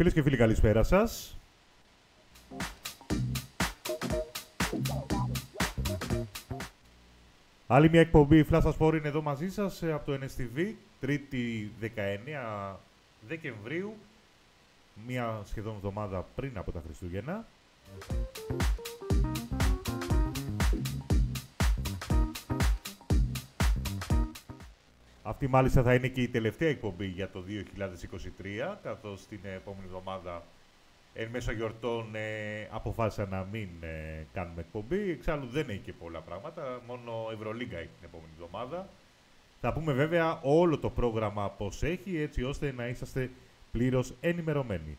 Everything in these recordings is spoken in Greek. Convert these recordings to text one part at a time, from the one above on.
Φίλες και φίλοι, καλησπέρα σας. Άλλη μια εκπομπή Flash Sport είναι εδώ μαζί σας από το NSTV, Τρίτη 19 Δεκεμβρίου, μία σχεδόν εβδομάδα πριν από τα Χριστούγεννα. Αυτή μάλιστα θα είναι και η τελευταία εκπομπή για το 2023, καθώς την επόμενη εβδομάδα εν μέσω γιορτών αποφάσισα να μην κάνουμε εκπομπή. Εξάλλου δεν έχει και πολλά πράγματα, μόνο Ευρωλίγκα έχει την επόμενη εβδομάδα. Θα πούμε βέβαια όλο το πρόγραμμα πώς έχει, έτσι ώστε να είσαστε πλήρως ενημερωμένοι.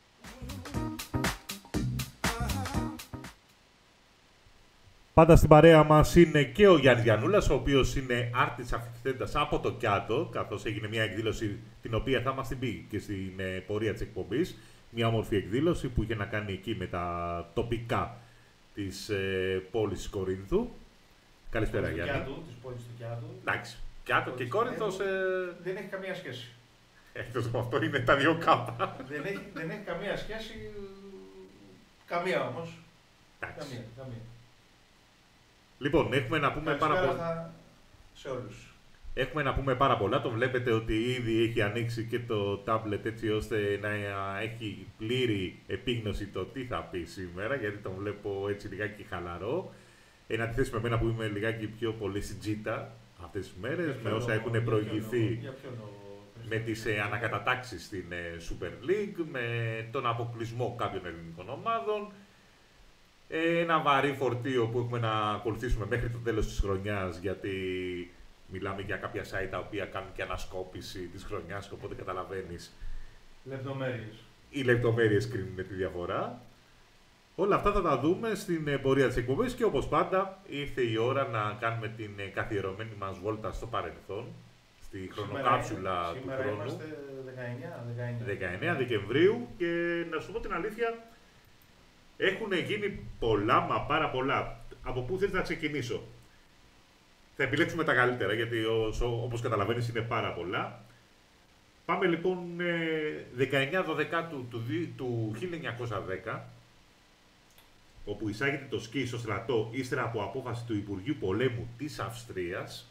Πάντα στην παρέα μας είναι και ο Γιάννης Γιαννούλας, ο οποίος είναι άρτης αφιχθέντας από το Κιάτο, καθώς έγινε μια εκδήλωση την οποία θα μας την πει και στην πορεία της εκπομπής. Μια όμορφη εκδήλωση που είχε να κάνει εκεί με τα τοπικά της πόλης της Κορίνθου. Καλησπέρα, Γιάννη. Της πόλης του Κιάτου. Εντάξει, Κιάτο και Κόρινθος... Δεν έχει καμία σχέση. Εκτός από αυτό είναι τα δύο κάπα. Δεν έχει καμία σχέση, καμία όμως. Εντάξει. Καμία. Λοιπόν, έχουμε να πούμε πάρα πολλά. Σε όλους. Έχουμε να πούμε πάρα πολλά. Το βλέπετε ότι ήδη έχει ανοίξει και το tablet έτσι ώστε να έχει πλήρη επίγνωση το τι θα πει σήμερα, γιατί τον βλέπω έτσι λιγάκι χαλαρό. Εν αντιθέσει με εμένα που είμαι λιγάκι πιο πολύ στην τζίτα αυτές τις μέρες, με όσα έχουν προηγηθεί με τις ανακατατάξεις στην Super League, με τον αποκλεισμό κάποιων ελληνικών ομάδων. Ένα βαρύ φορτίο που έχουμε να ακολουθήσουμε μέχρι το τέλος της χρονιάς, γιατί μιλάμε για κάποια site τα οποία κάνουν και ανασκόπηση της χρονιάς, οπότε καταλαβαίνεις. Λεπτομέρειες. Οι λεπτομέρειες κρίνουν τη διαφορά. Όλα αυτά θα τα δούμε στην πορεία της εκπομπής και όπως πάντα ήρθε η ώρα να κάνουμε την καθιερωμένη μας βόλτα στο παρελθόν, στη χρονοκάψουλα του χρόνου. Σήμερα είμαστε 19 Δεκεμβρίου και να σου πω την αλήθεια, έχουν γίνει πολλά, μα πάρα πολλά. Από πού θες να ξεκινήσω? Θα επιλέξουμε τα καλύτερα, γιατί όπως καταλαβαίνεις είναι πάρα πολλά. Πάμε λοιπόν 19-12 του 1910, όπου εισάγεται το σκι στο στρατό ύστερα από απόφαση του Υπουργείου Πολέμου της Αυστρίας.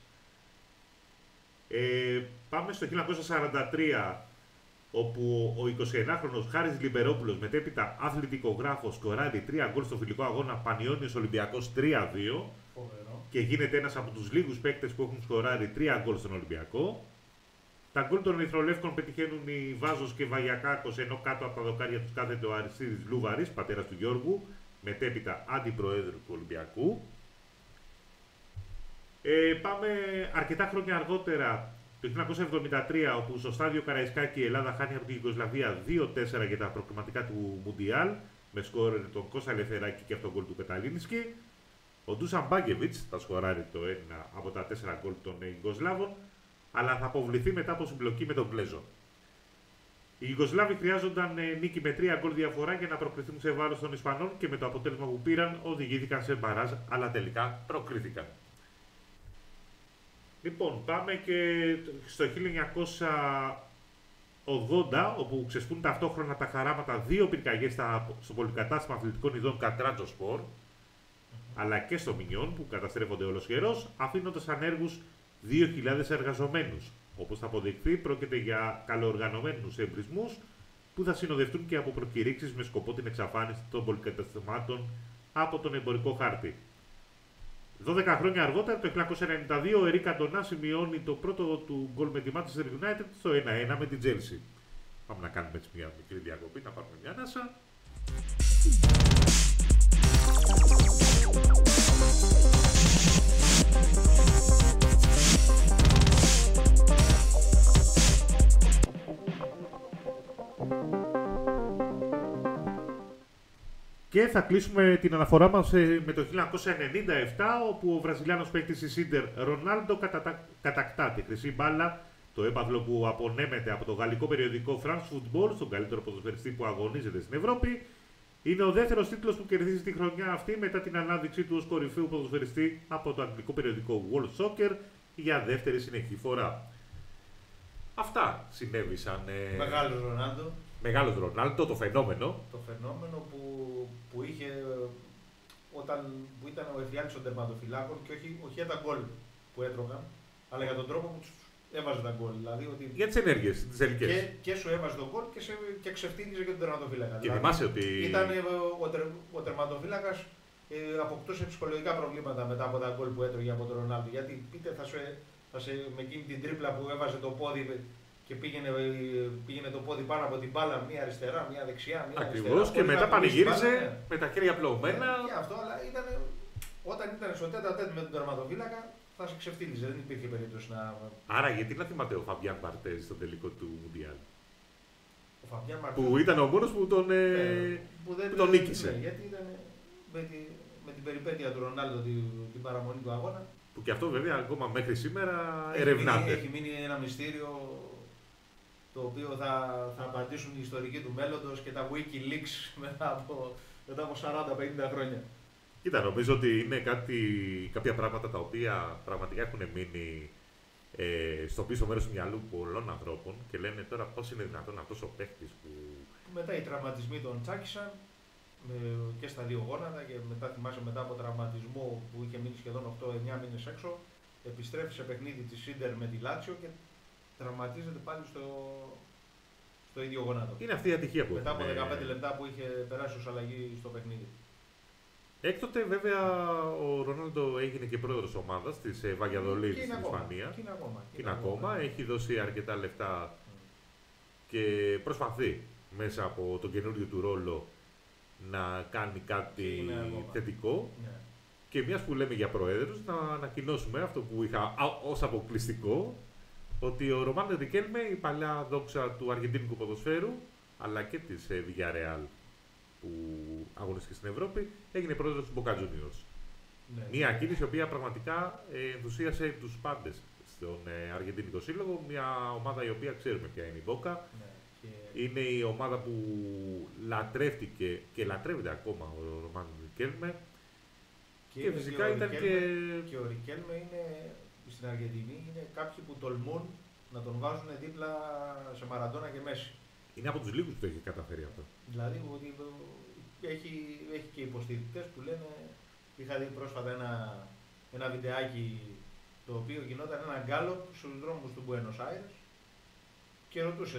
Πάμε στο 1943, όπου ο 21χρονος Χάρης Λιμπερόπουλος, μετέπειτα αθλητικογράφος, σκοράρει 3 γκολ στο φιλικό αγώνα Πανιώνιος Ολυμπιακός 3-2 και γίνεται ένας από τους λίγους παίκτες που έχουν σκοράρει 3 γκολ στον Ολυμπιακό. Τα γκολ των Ερυθρολεύκων πετυχαίνουν οι Βάζος και Βαγιακάκος, ενώ κάτω από τα δοκάρια τους κάθεται ο Αριστίδης Λούβαρης, πατέρας του Γιώργου, μετέπειτα αντιπροέδρου του Ολυμπιακού. Πάμε αρκετά χρόνια αργότερα, το 1973, όπου στο στάδιο Καραϊσκάκη η Ελλάδα χάνει από την Ιουγκοσλαβία 2-4 για τα προκριματικά του Μουντιάλ, με σκόρερ τον Κώστα Ελευθεράκη και αυτόν γκολ του Πεταλίνσκι. Ο Ντούσαν Μπάγκεβιτς θα σκοράρει το 1 από τα 4 γκολ των Ιουγκοσλάβων, αλλά θα αποβληθεί μετά από συμπλοκή με τον Γκλέζο. Οι Ιουγκοσλάβοι χρειάζονταν νίκη με 3 γκολ διαφορά για να προκριθούν σε βάρος των Ισπανών και με το αποτέλεσμα που πήραν οδηγήθηκαν σε μπαράζ, αλλά τελικά προκρίθηκαν. Λοιπόν, πάμε και στο 1980, όπου ξεσπούν ταυτόχρονα τα χαράματα 2 πυρκαγιές στο πολυκατάστημα αθλητικών ειδών Κατράτζο Σπορ, αλλά και στο Μινιόν, που καταστρέφονται ολοσχερός, αφήνοντας ανέργους 2.000 εργαζομένους. Όπως θα αποδειχθεί, πρόκειται για καλοοργανωμένους εμπρισμούς που θα συνοδευτούν και από προκηρύξεις με σκοπό την εξαφάνιση των πολυκαταστημάτων από τον εμπορικό χάρτη. 12 χρόνια αργότερα, το 1992, ο Ερίκ Αντωνά σημειώνει το πρώτο του γκολ με τη Manchester United στο 1-1 με την Chelsea. Πάμε να κάνουμε έτσι μια μικρή διακοπή, να πάρουμε μια ανάσα. Και θα κλείσουμε την αναφορά μας με το 1997, όπου ο Βραζιλιάνος παίκτης της Ίντερ Ρονάλντο κατακτά τη χρυσή μπάλα, το έπαθλο που απονέμεται από το γαλλικό περιοδικό France Football, στον καλύτερο ποδοσφαιριστή που αγωνίζεται στην Ευρώπη. Είναι ο δεύτερος τίτλος που κερδίζει τη χρονιά αυτή μετά την ανάδειξή του ως κορυφαίου ποδοσφαιριστή από το αγγλικό περιοδικό World Soccer για δεύτερη συνεχή φορά. Αυτά συνέβησαν. Μεγάλο Ρονάλντο. Μεγάλος Ρονάλντο, το φαινόμενο. Το φαινόμενο που είχε που ήταν ο εφιάλτης των τερματοφυλάκων και όχι για τα γκολ που έτρωγαν, αλλά για τον τρόπο που τους έβαζε τα γκολ. Δηλαδή ότι Για τις ενέργειες, τις τελικές. Και σου έβαζε τον γκολ και ξεφτύλιζε και τον τερματοφύλακα. Και δηλαδή, θυμάσαι ότι. Ήταν ο τερματοφύλακας αποκτούσε ψυχολογικά προβλήματα μετά από τα γκολ που έτρωγε από τον Ρονάλντο. Γιατί πείτε με εκείνη την τρίπλα που έβαζε το πόδι και πήγαινε το πόδι πάνω από την μπάλα, μία αριστερά, μία δεξιά, μία αριστερά. Ακριβώς, και μετά πανηγύριζε με τα χέρια πλωμένα. Και αυτό, αλλά όταν ήταν στο τέτα-τέτ με τον τερματοφύλακα, θα σε ξεφτύλιζε, δεν υπήρχε περίπτωση να. Άρα, γιατί να θυμάται ο Φαμπιάν Μπαρτέζ στο τελικό του Μουντιάλ. Ο Φαμπιάν Μπαρτέζ. Που ήταν ο μόνος που τον νίκησε. Ναι, γιατί ήταν με την περιπέτεια του Ρονάλντο την παραμονή του αγώνα. Που και αυτό βέβαια ακόμα μέχρι σήμερα ερευνάται. Έχει μείνει ένα μυστήριο το οποίο θα απαντήσουν οι ιστορικοί του μέλλοντος και τα Wikileaks μετά από 40-50 χρόνια. Κοίτα, νομίζω ότι είναι κάποια πράγματα τα οποία πραγματικά έχουν μείνει στο πίσω μέρος του μυαλού πολλών ανθρώπων και λένε τώρα πώς είναι δυνατόν αυτός ο παίχτης που. Μετά οι τραυματισμοί τον τσάκισαν και στα δύο γόνατα και μετά από τραυματισμό που είχε μείνει σχεδόν 8-9 μήνες έξω, επιστρέφει σε παιχνίδι της Ίντερ με τη Λάτσιο και τραυματίζεται πάλι στο ίδιο γόνατο. Είναι αυτή η ατυχία που μετά από 15 λεπτά που είχε περάσει ως αλλαγή στο παιχνίδι. Έκτοτε βέβαια ο Ρονάλντο έγινε και πρόεδρος ομάδας της Βαγιαδολίδης στην Ισπανία. Και είναι ακόμα. Έχει δώσει αρκετά λεφτά και προσπαθεί μέσα από τον καινούριο του ρόλο να κάνει κάτι θετικό. Ναι. Και μιας που λέμε για προέδρους, να ανακοινώσουμε αυτό που είχα ως αποκλειστικό, ότι ο Ρωμάνο Ρικέλμε, η παλιά δόξα του αργεντίνικου ποδοσφαίρου, αλλά και της Villarreal που αγωνίστηκε στην Ευρώπη, έγινε πρόεδρος του Boca Juniors. Ναι. Μια κίνηση η οποία πραγματικά ενθουσίασε τους πάντες στον Αργεντίνικο Σύλλογο, μια ομάδα η οποία ξέρουμε ποια είναι η Boca. Ναι. Είναι η ομάδα που λατρεύτηκε και λατρεύεται ακόμα ο Ρωμάνο Ρικέλμε. Και φυσικά ήταν και ο Ρικέλμε είναι στην Αργεντινή, είναι κάποιοι που τολμούν να τον βάζουν δίπλα σε Μαραντόνα και Μέση. Είναι από τους λίγους που το έχει καταφέρει αυτό. Δηλαδή ότι έχει και υποστηρικτές που λένε, είχα δει πρόσφατα ένα βιντεάκι το οποίο γινόταν ένα γκάλωπ στους δρόμους του Buenos Aires και ρωτούσε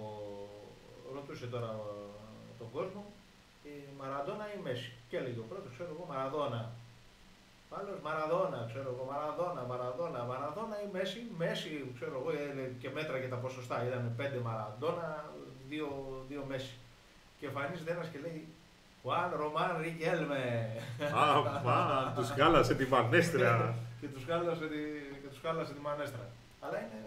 τώρα τον κόσμο Μαραντόνα ή Μέση. Και έλεγε ο πρώτος, ξέρω εγώ, Μαραντόνα. Άλλος Μαραδόνα, ξέρω εγώ, Μαραδόνα ή Μέση. Μέση, ξέρω εγώ, και μέτρα και τα ποσοστά. Ήταν 5 Μαραντόνα, 2 Μέση. Και εμφανίζεται ένας και λέει Juan Román Riquelme. Τους χάλασε τη μανέστρα. Και τους χάλασε τη μανέστρα. Αλλά είναι.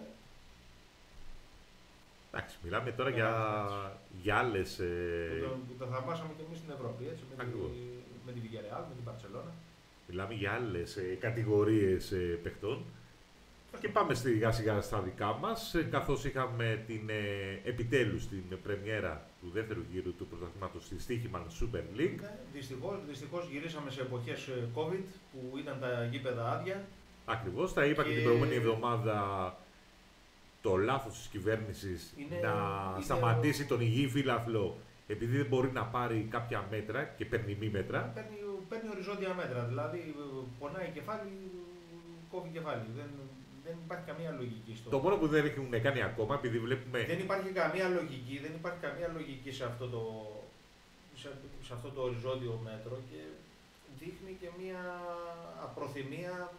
Εντάξει, μιλάμε τώρα για άλλες. Που τα θαυμάσαμε και εμείς στην Ευρώπη, έτσι. Με τη Villarreal, με την Barcelona. Μιλάμε για άλλες κατηγορίες παιχτών. Και πάμε σιγά σιγά στα δικά μας, καθώς είχαμε επιτέλους την πρεμιέρα του δεύτερου γύρου του πρωταθλήματος στη Στοίχημαν Super League. Ναι, δυστυχώς γυρίσαμε σε εποχές COVID που ήταν τα γήπεδα άδεια. Ακριβώς, τα είπα και την προηγούμενη εβδομάδα, το λάθος της κυβέρνησης να σταματήσει τον υγιή φύλαθλο επειδή δεν μπορεί να πάρει κάποια μέτρα και παίρνει μη μέτρα. Παίρνει οριζόντια μέτρα, δηλαδή πονάει κεφάλι, κόβει κεφάλι. Δεν υπάρχει καμία λογική στο. Το μόνο που δεν έχουν κάνει ακόμα, επειδή βλέπουμε. Δεν υπάρχει καμία λογική σε αυτό το οριζόντιο μέτρο και δείχνει και μια απροθυμία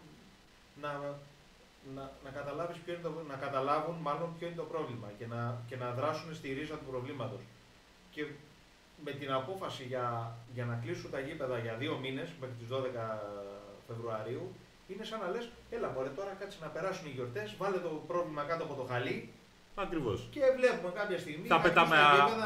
να καταλάβουν μάλλον ποιο είναι το πρόβλημα και να δράσουν στη ρίζα του προβλήματος. Και με την απόφαση για να κλείσουν τα γήπεδα για 2 μήνες μέχρι τις 12 Φεβρουαρίου, είναι σαν να λες, έλα μωρέ τώρα κάτσε να περάσουν οι γιορτές, βάλε το πρόβλημα κάτω από το χαλί. Ακριβώς. Και βλέπουμε κάποια στιγμή. Θα πετάμε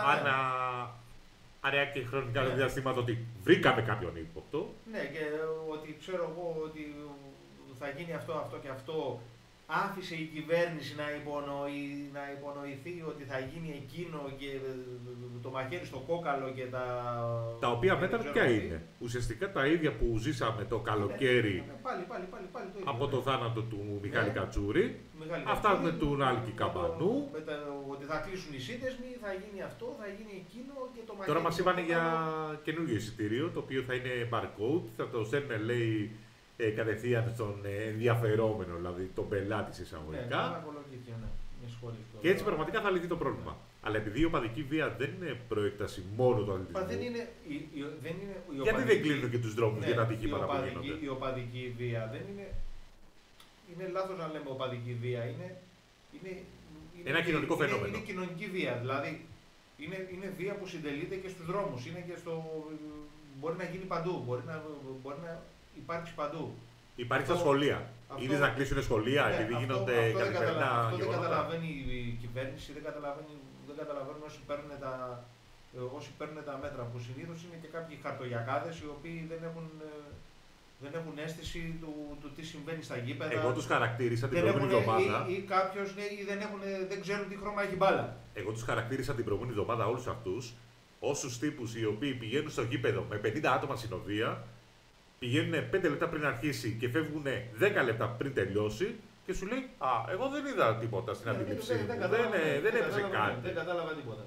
αραιά και χρονικά διαστήματα ότι βρήκαμε κάποιον ύποπτο. Ναι, και ότι ξέρω εγώ ότι θα γίνει αυτό και αυτό άφησε η κυβέρνηση να υπονοηθεί ότι θα γίνει εκείνο και το μαχαίρι στο κόκαλο και τα οποία μέτρα ποια είναι? Ουσιαστικά τα ίδια που ζήσαμε το καλοκαίρι πάλι το ίδιο, από το θάνατο του Μιχάλη Κατσούρη, Μιχάλη αυτά Κατσούρη, με του Άλκη Καμπανού. Ότι θα κλείσουν οι σύνδεσμοι, θα γίνει αυτό, θα γίνει εκείνο και το μαχαίρι. Τώρα μας στο είπαν κόκαλο. για καινούργιο εισιτήριο, το οποίο θα είναι barcode, θα το στέλνουν, λέει, κατευθείαν στον ενδιαφερόμενο, δηλαδή τον πελάτη εισαγωγικά. Ναι. Με συγχωρείς. Και έτσι πραγματικά θα λυθεί το πρόβλημα. Αλλά επειδή η οπαδική βία δεν είναι προέκταση μόνο του αθλητισμού. Δεν είναι, Γιατί δεν κλείνουν και τους δρόμους για τα ατυχήματα που γίνονται? Η οπαδική βία δεν είναι. Είναι λάθος να λέμε οπαδική βία. Είναι ένα κοινωνικό φαινόμενο. Είναι κοινωνική βία. Δηλαδή είναι βία που συντελείται και στους δρόμους. Είναι και μπορεί να γίνει παντού. Μπορεί να υπάρξει παντού. Υπάρχει στα σχολεία. Είδες να κλείσουν σχολεία επειδή γίνονται καθημερινά αυτό δεν γεγονότα. καταλαβαίνει η κυβέρνηση, δεν καταλαβαίνουν όσοι παίρνουν τα μέτρα, που συνήθως είναι και κάποιοι χαρτογιακάδες οι οποίοι δεν έχουν αίσθηση του τι συμβαίνει στα γήπεδα. Εγώ τους χαρακτήρισα την προηγούμενη εβδομάδα. Ή κάποιος δεν ξέρουν τι χρώμα έχει μπάλα. Εγώ τους χαρακτήρισα την προηγούμενη εβδομάδα όλους αυτούς όσους τύπους οι οποίοι πηγαίνουν στο γήπεδο με 50 άτομα συνοδεία, πηγαίνουν 5 λεπτά πριν αρχίσει και φεύγουν 10 λεπτά πριν τελειώσει και σου λέει «Α, εγώ δεν είδα τίποτα στην αντίληψή μου, δεν έπαιζε κάτι». Δεν κατάλαβα τίποτα.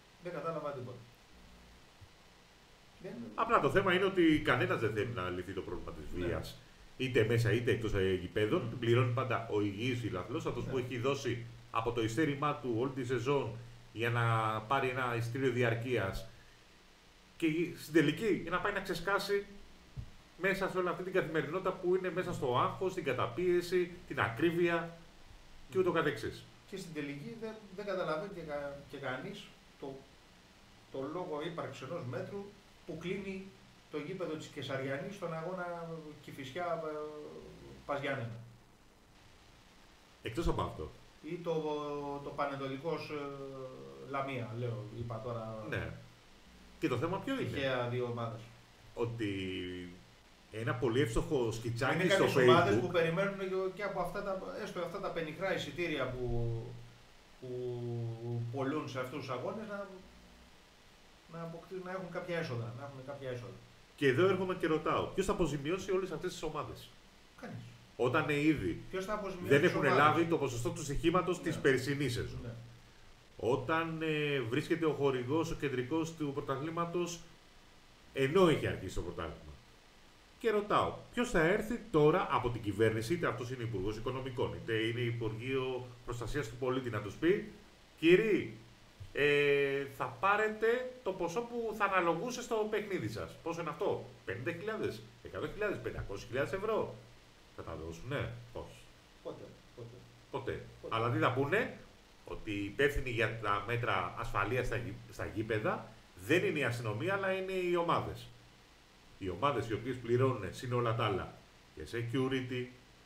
Απλά το θέμα είναι ότι κανένας δεν θέλει να λυθεί το πρόβλημα της βίας, είτε μέσα είτε εκτός γηπέδων. Πληρώνει πάντα ο υγιής φιλαθλός, αυτός που έχει δώσει από το ειστέρημά του όλη τη σεζόν για να πάρει ένα ειστήριο διαρκείας και στην τελική για να πάει να ξεσκάσει μέσα σε όλη αυτή την καθημερινότητα που είναι μέσα στο άγχος, την καταπίεση, την ακρίβεια και ούτω καθεξής. Και στην τελική δεν καταλαβαίνει και κανείς το λόγο ύπαρξης ενός μέτρου που κλείνει το γήπεδο της Κεσαριανής στον αγώνα Κηφισιά Παζιάννενα. Εκτός από αυτό. Ή το Πανετολικός Λαμία, είπα τώρα. Ναι. Και το θέμα ποιο είναι? Τυχαία δύο ομάδες. Ότι ένα πολύ εύστοχο σκιτσάκι είναι στο Facebook. κάποιες ομάδες που περιμένουν και από αυτά τα πενιχρά εισιτήρια που πολλούν σε αυτούς τους αγώνες να έχουν κάποια έσοδα. Και εδώ έρχομαι και ρωτάω, ποιος θα αποζημιώσει όλες αυτές τις ομάδες? Κανείς. Όταν ήδη δεν έχουν λάβει το ποσοστό του στοιχήματος της περσινής σεζόν. Ναι. Όταν βρίσκεται ο χορηγός, ο κεντρικός του πρωταθλήματος, ενώ έχει αρχίσει το πρωτάθλημα. Και ρωτάω, ποιος θα έρθει τώρα από την κυβέρνηση, είτε αυτός είναι Υπουργός Οικονομικών, είτε είναι Υπουργείο Προστασίας του Πολίτη, να τους πει, κύριοι, θα πάρετε το ποσό που θα αναλογούσε στο παιχνίδι σας. Πόσο είναι αυτό? 50.000, 100.000, 500.000 ευρώ. Θα τα δώσουν? Ναι, όχι. Ποτέ. Αλλά τι θα πούνε? Ότι οι υπεύθυνοι για τα μέτρα ασφαλείας στα γήπεδα δεν είναι η αστυνομία, αλλά είναι οι ομάδες. Οι ομάδες οι οποίες πληρώνουν συν όλα τα άλλα και security,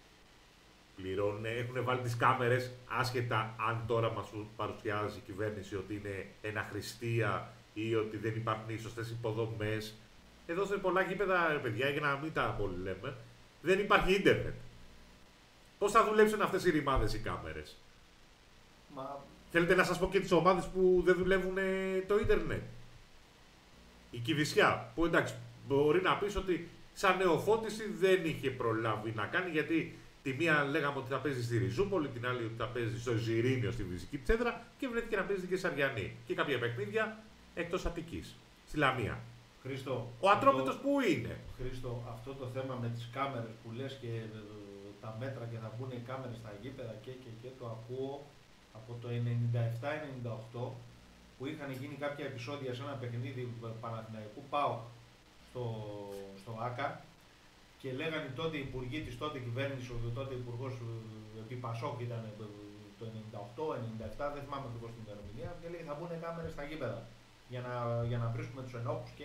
έχουν βάλει τις κάμερες, άσχετα αν τώρα μας παρουσιάζει η κυβέρνηση ότι είναι ένα χρηστία ή ότι δεν υπάρχουν οι σωστές υποδομές. Εδώ σε πολλά γήπεδα, παιδιά, για να μην τα πολύ λέμε, δεν υπάρχει ίντερνετ. Πώς θα δουλέψουν αυτές οι ρημάδες οι κάμερες? Θέλετε να σας πω και τις ομάδες που δεν δουλεύουν το ίντερνετ? Η Κηφισιά, που εντάξει, μπορεί να πεις ότι σαν νεοφώτιση δεν είχε προλάβει να κάνει, γιατί τη μία λέγαμε ότι θα παίζει στη Ριζούπολη, την άλλη ότι θα παίζει στο Ζιρήνιο στη Βυζική Τσέντρα και βρέθηκε να παίζει στην Κεσαριανή. Και κάποια παιχνίδια εκτός Αττικής, στη Λαμία. Χρήστο, ο Ατρόμητος πού είναι? Χρήστο, αυτό το θέμα με τις κάμερες που λες και τα μέτρα και θα μπουν οι κάμερες στα γήπεδα και το ακούω από το 97-98 που είχαν γίνει κάποια επεισόδια σε ένα παιχνίδι Παναθηναϊκού ΠΑΟΚ στο ΆΚΑ και λέγανε τότε οι υπουργοί της τότε κυβέρνησης, ο τότε υπουργός επί Πασόκ ήταν το 98-97, δεν θυμάμαι ακριβώς την ημερομηνία, και λέει θα μπουν κάμερες στα γήπεδα για να βρίσκουμε τους ενόχους και.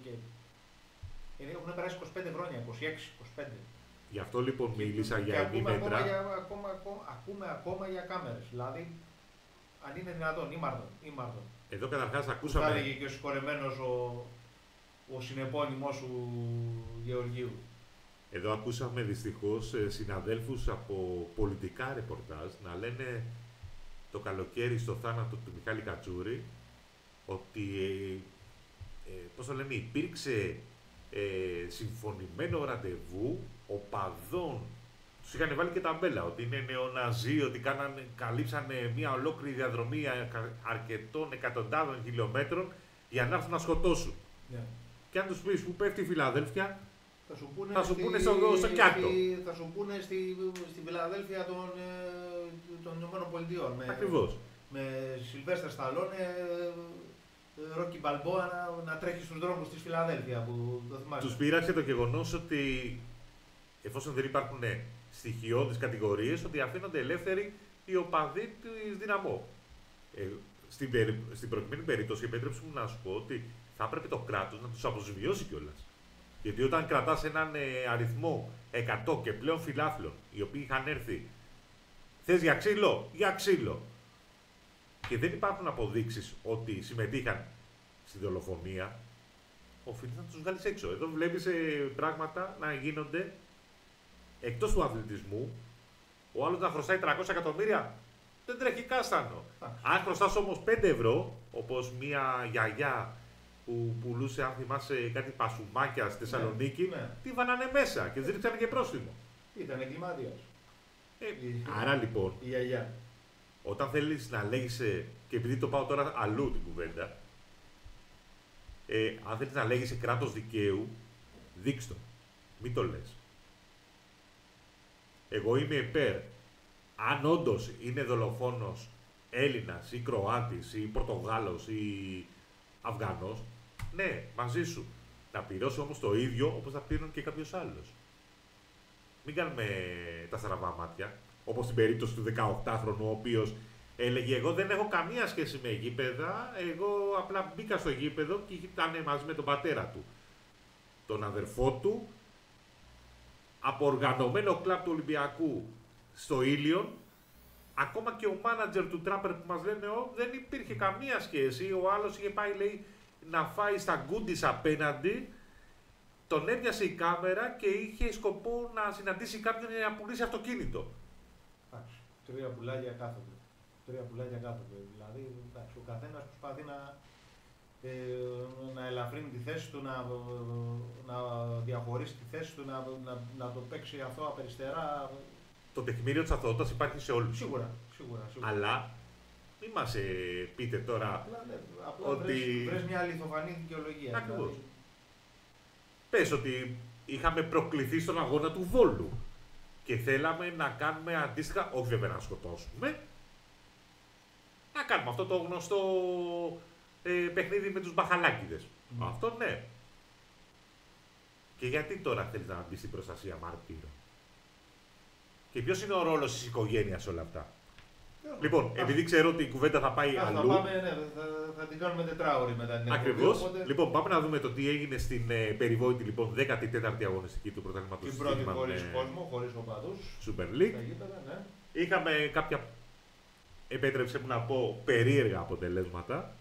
Έχουν περάσει 25 χρόνια, 26-25. Γι' αυτό λοιπόν μίλησα για επίμετρα. Ακούμε ακόμα για κάμερες. Δηλαδή, αν είναι δυνατόν, ήμαρτον. Εδώ καταρχάς ακούσαμε. Θα έλεγε και ο συγχωρεμένος ο συνεπώνυμός σου Γεωργίου. Εδώ ακούσαμε δυστυχώς συναδέλφους από πολιτικά ρεπορτάζ να λένε το καλοκαίρι στο θάνατο του Μιχάλη Κατσούρη ότι πώς το λένε, υπήρξε συμφωνημένο ραντεβού οπαδών. Τους είχαν βάλει και ταμπέλα ότι είναι νεοναζί, ότι καλύψανε μια ολόκληρη διαδρομή αρκετών εκατοντάδων χιλιόμετρων για να έρθουν να σκοτώσουν. Ναι. Και αν τους πεις που πέφτει η Φιλαδέλφια, θα σου πούνε στο Κιάτο. Θα σου πούνε στη Φιλαδέλφια των Ηνωμένων Πολιτειών. Ακριβώς. Με Σιλβέστερ Σταλόνε, Ρόκι Μπαλμπόα να τρέχει στους δρόμους της Φιλαδέλφια που το θυμάσαι. Τους πείραξε το γεγονός ότι εφόσον δεν υπάρχουν στοιχειώδεις κατηγορίες, ότι αφήνονται ελεύθεροι οι οπαδοί της Δυναμό. Στην προκειμένη περίπτωση, επέτρεψε μου να σου πω ότι θα έπρεπε το κράτος να τους αποζημιώσει κιόλας. Γιατί όταν κρατάς έναν αριθμό 100 και πλέον φιλάθλων, οι οποίοι είχαν έρθει, θες για ξύλο, για ξύλο, και δεν υπάρχουν αποδείξεις ότι συμμετείχαν στη δολοφονία, οφείλει να τους βγάλεις έξω. Εδώ βλέπεις πράγματα να γίνονται εκτός του αθλητισμού. Ο άλλος να χρωστάει 300 εκατομμύρια, δεν τρέχει κάστανο. Αν χρωστάς όμως 5 ευρώ, όπως μια γιαγιά που πουλούσε, αν θυμάσαι, κάτι πασουμάκια στη Θεσσαλονίκη, Ναι. τη βανάνε μέσα και της ρίξανε και πρόστιμο. Ήταν εγκληματίας. Άρα λοιπόν, Η γιαγιά. όταν θέλεις να λέγεις, και επειδή το πάω τώρα αλλού την κουβέντα, αν θέλεις να λέγεις κράτος δικαίου, δείξ' το. Μην το λες. Εγώ είμαι υπέρ. Αν όντως είναι δολοφόνος Έλληνας ή Κροάτης ή Πορτογάλος ή Αφγανός, ναι, μαζί σου. Να πληρώσει όμως το ίδιο όπως θα πλήρωνε και κάποιος άλλος. Μην κάνουμε τα στραβά μάτια. Όπως στην περίπτωση του 18χρονου, ο οποίος έλεγε: εγώ δεν έχω καμία σχέση με γήπεδα, εγώ απλά μπήκα στο γήπεδο και ήταν μαζί με τον πατέρα του, τον αδερφό του, από οργανωμένο κλαμπ του Ολυμπιακού στο Ήλιον. Ακόμα και ο μάνατζερ του Τράπερ που μας λένε δεν υπήρχε καμία σχέση. Ο άλλος είχε πάει, λέει, να φάει στα γκούντις απέναντι. Τον έπιασε η κάμερα και είχε σκοπό να συναντήσει κάποιον για να πουλήσει αυτοκίνητο. Εντάξει, 3 πουλάγια κάθονται. 3 πουλάγια κάθονται. Δηλαδή, εντάξει, ο καθένας προσπαθεί να ελαφρύνει τη θέση του, να διαχωρίσει τη θέση του, να το παίξει αυτό απεριστερά. Το τεκμήριο της αθωότητας υπάρχει σε όλους. Σίγουρα. Αλλά μην μας πείτε τώρα Απλά ότι... βρες μια αληθοφανή δικαιολογία. Ακριβώς. Δηλαδή. Πες ότι είχαμε προκληθεί στον αγώνα του Βόλου και θέλαμε να κάνουμε αντίστοιχα, όχι βέβαια να σκοτώσουμε, να κάνουμε αυτό το γνωστό παιχνίδι με τους μπαχαλάκιδες. Αυτό ναι. Και γιατί τώρα θέλεις να μπει στην προστασία μάρτυρο? Και ποιος είναι ο ρόλος της οικογένειας σε όλα αυτά? Λοιπόν, επειδή ξέρω ότι η κουβέντα θα πάει αλλού. Θα την κάνουμε τετράωρη μετά την εκπομπή. Ακριβώς. Οπότε... Λοιπόν, πάμε να δούμε το τι έγινε στην περιβόητη 14η αγωνιστική του πρωταθλήματος. Την πρώτη χωρίς κόσμο, χωρίς οπαδούς. Super League. Ναι. Είχαμε κάποια, επέτρεψε μου να πω, περίεργα αποτελέσματα.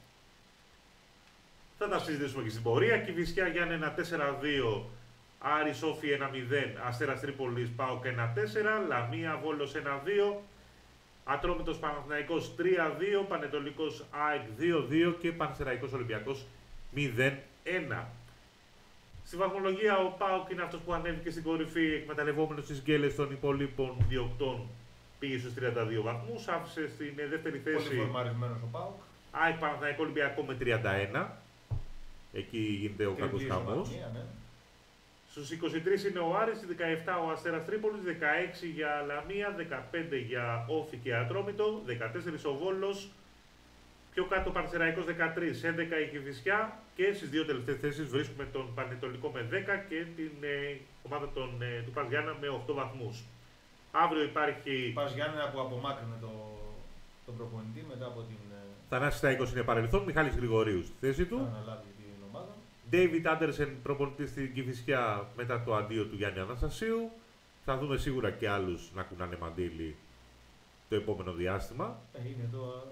Θα τα συζητήσουμε και στην πορεία. Κηφισιά Γιάννενα 4-2. Άρη Σόφι 1-0. Αστέρας Τρίπολης ΠΑΟΚ 1-4. Λαμία Βόλος 1-2. Ατρόμητος Παναθηναϊκός 3-2, Πανετολικός ΑΕΚ 2-2 και Πανσεραϊκός Ολυμπιακός 0-1. Στη βαθμολογία ο ΠΑΟΚ είναι αυτός που ανέβηκε στην κορυφή, εκμεταλλευόμενος τις γκέλες των υπολείπων διοκτών, πήγε στους 32 βαθμούς, άφησε στην δεύτερη θέση πολύ φορμαρισμένος ο ΠΑΟΚ. ΑΕΚ Παναθηναϊκό Ολυμπιακό με 31, εκεί γίνεται ο κακός χαμός. Ναι. Στους 23 είναι ο Άρης, 17 ο Αστέρας Τρίπολης, 16 για Λαμία, 15 για Όφη και Ατρόμητο, 14 ο Βόλος, πιο κάτω ο Πανσεραϊκός 13, 11 η Κηφισιά και στις δύο τελευταίες θέσεις βρίσκουμε τον Πανετολικό με 10 και την ομάδα του Πας Γιάννενα με 8 βαθμούς. Αύριο υπάρχει... Πας Γιάννενα που απομάκρυνε τον προπονητή μετά από την... Θανάσης Σταϊκός είναι παρελθόν, Μιχάλης Γρηγορίου στη θέση του. Θα αναλάβει την ομάδα. David Anderson προπονητής στην Κηφισιά μετά το αντίο του Γιάννη Αναστασίου. Θα δούμε σίγουρα και άλλους να κουνάνε μαντήλι το επόμενο διάστημα. Είναι το...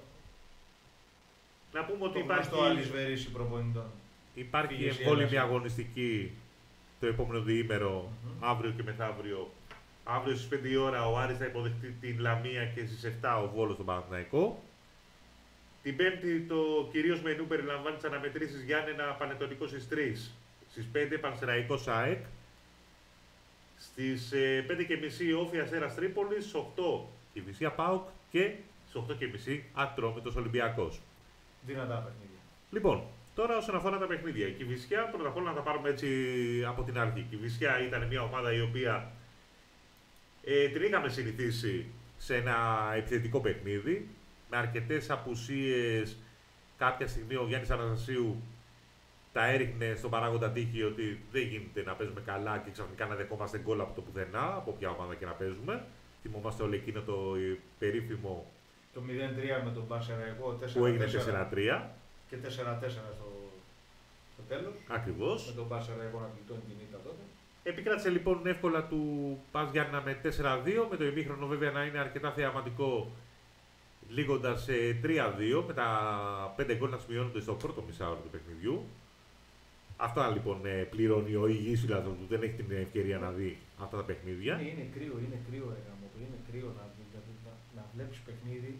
Να πούμε ότι υπάρχει... Το αλυσβερίσι προπονητών. Υπάρχει εμβόλυμη αγωνιστική το επόμενο διήμερο, αύριο και μεθαύριο. Αύριο στις 5 η ώρα ο Άρης θα υποδεχτεί την Λαμία και στις 7 ο Βόλος στον Παναθηναϊκό. Την Πέμπτη το κυρίως μενού περιλαμβάνει τις αναμετρήσεις Γιάννενα Πανετολικό στις 3. Στις 5 Πανσεραϊκός ΑΕΚ. Στις 5.30 Όφη Αστέρας Τρίπολης. Στις 8 Κηφισιά ΠΑΟΚ και στις 8.30 Ατρόμητος Ολυμπιακός. Δυνατά παιχνίδια. Λοιπόν, τώρα όσον αφορά τα παιχνίδια. Η Κηφισιά, πρώτα απ' όλα να τα πάρουμε έτσι από την αρχή. Η Κηφισιά ήταν μια ομάδα η οποία την είχαμε συνηθίσει σε ένα επιθετικό παιχνίδι, με αρκετές απουσίες. Κάποια στιγμή ο Γιάννης Αναστασίου τα έριχνε στον παράγοντα τύχη ότι δεν γίνεται να παίζουμε καλά και ξαφνικά να δεχόμαστε γκολ από το πουθενά, από ποια ομάδα και να παίζουμε. Θυμόμαστε όλο εκείνο το περίφημο Το 0-3 με τον Πανσεραϊκό, 4-4 που έγινε 4-3. και 4-4 στο τέλος. Ακριβώς. Με τον Πανσεραϊκό να γλιτώνει την ήττα τότε. Επικράτησε λοιπόν εύκολα του Πας Γιάννηνα με 4-2, με το ημίχρονο βέβαια να είναι αρκετά θεαματικό, λίγοντας σε 3-2, με τα 5 γκολ να σημειώνονται στο πρώτο μισάωρο του παιχνιδιού. Αυτά λοιπόν πληρώνει ο υγιής φιλάθλος που δεν έχει την ευκαιρία να δει αυτά τα παιχνίδια. Είναι κρύο ρε γάμο, είναι κρύο να βλέπεις παιχνίδι,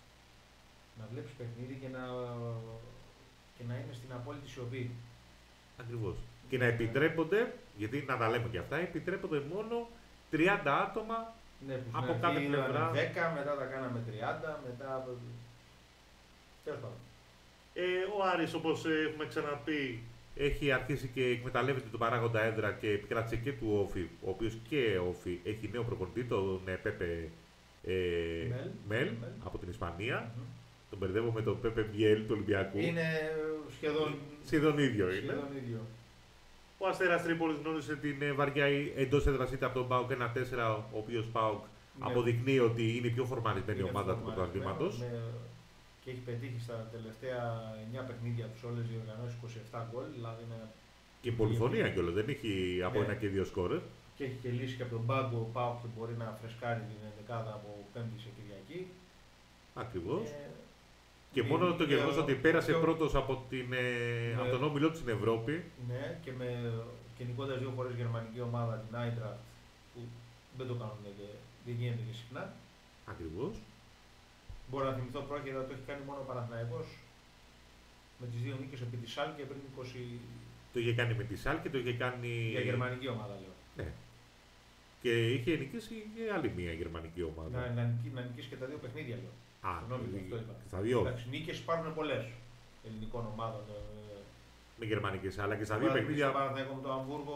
και να είναι στην απόλυτη σιωπή. Ακριβώς. Και να επιτρέπονται, γιατί να τα λέμε και αυτά, επιτρέπονται μόνο 30 άτομα Ναι, που από κάθε πλευρά. 10, μετά τα κάναμε 30, μετά. Τέλος πάντων. Ο Άρης, όπως έχουμε ξαναπεί, έχει αρχίσει και εκμεταλλεύεται τον παράγοντα έδρα και επικράτησε και του Όφη, ο οποίος και Όφη έχει νέο προπονητή, τον Πέπε Μελ από την Ισπανία. Τον μπερδεύω με τον Πέπε Μπιέλ του Ολυμπιακού. Είναι σχεδόν ίδιο είναι. σχεδόν ίδιο. Ο Αστέρας Τρίπολης γνώρισε την βαριά εντός έδρας ήττα από τον ΠΑΟΚ 1-4, ο οποίος ΠΑΟΚ αποδεικνύει ότι είναι η πιο φορμαρισμένη ομάδα του πρωταθλήματος. Και έχει πετύχει στα τελευταία 9 παιχνίδια τους όλες οι οργανώσεις 27 γκολ. Δηλαδή και πολυφωνία κιόλας, δεν έχει από 1 και 2 σκόρες. Και έχει και λύσει και από τον πάγκο ο ΠΑΟΚ που μπορεί να φρεσκάρει την δεκάδα από Πέμπτη σε Κυριακή. Ακριβώς. Και μόνο το γεγονός ότι πέρασε πρώτος από τον όμιλό του στην Ευρώπη. Ναι, και νικώντας 2 φορές γερμανική ομάδα, την Άιντραχτ, που δεν το κάνουν και δεν γίνεται και συχνά. Ακριβώς. Μπορώ να θυμηθώ πρόχειρα, το έχει κάνει μόνο ο Παναθηναϊκός με τις 2 νίκες επί της Σάλκε πριν 20. Το είχε κάνει με τη Σάλκε, το είχε κάνει. Για γερμανική ομάδα λέω. Ναι. Και είχε νικήσει και άλλη μία γερμανική ομάδα. Να νικήσει και τα 2 παιχνίδια λέω. Στα 2. Εντάξει, νίκες υπάρχουν πολλές ελληνικών ομάδων. Με γερμανικές, αλλά και στα 2 παιχνίδια. Στον Παναθηναϊκό με τον Αμβούργο,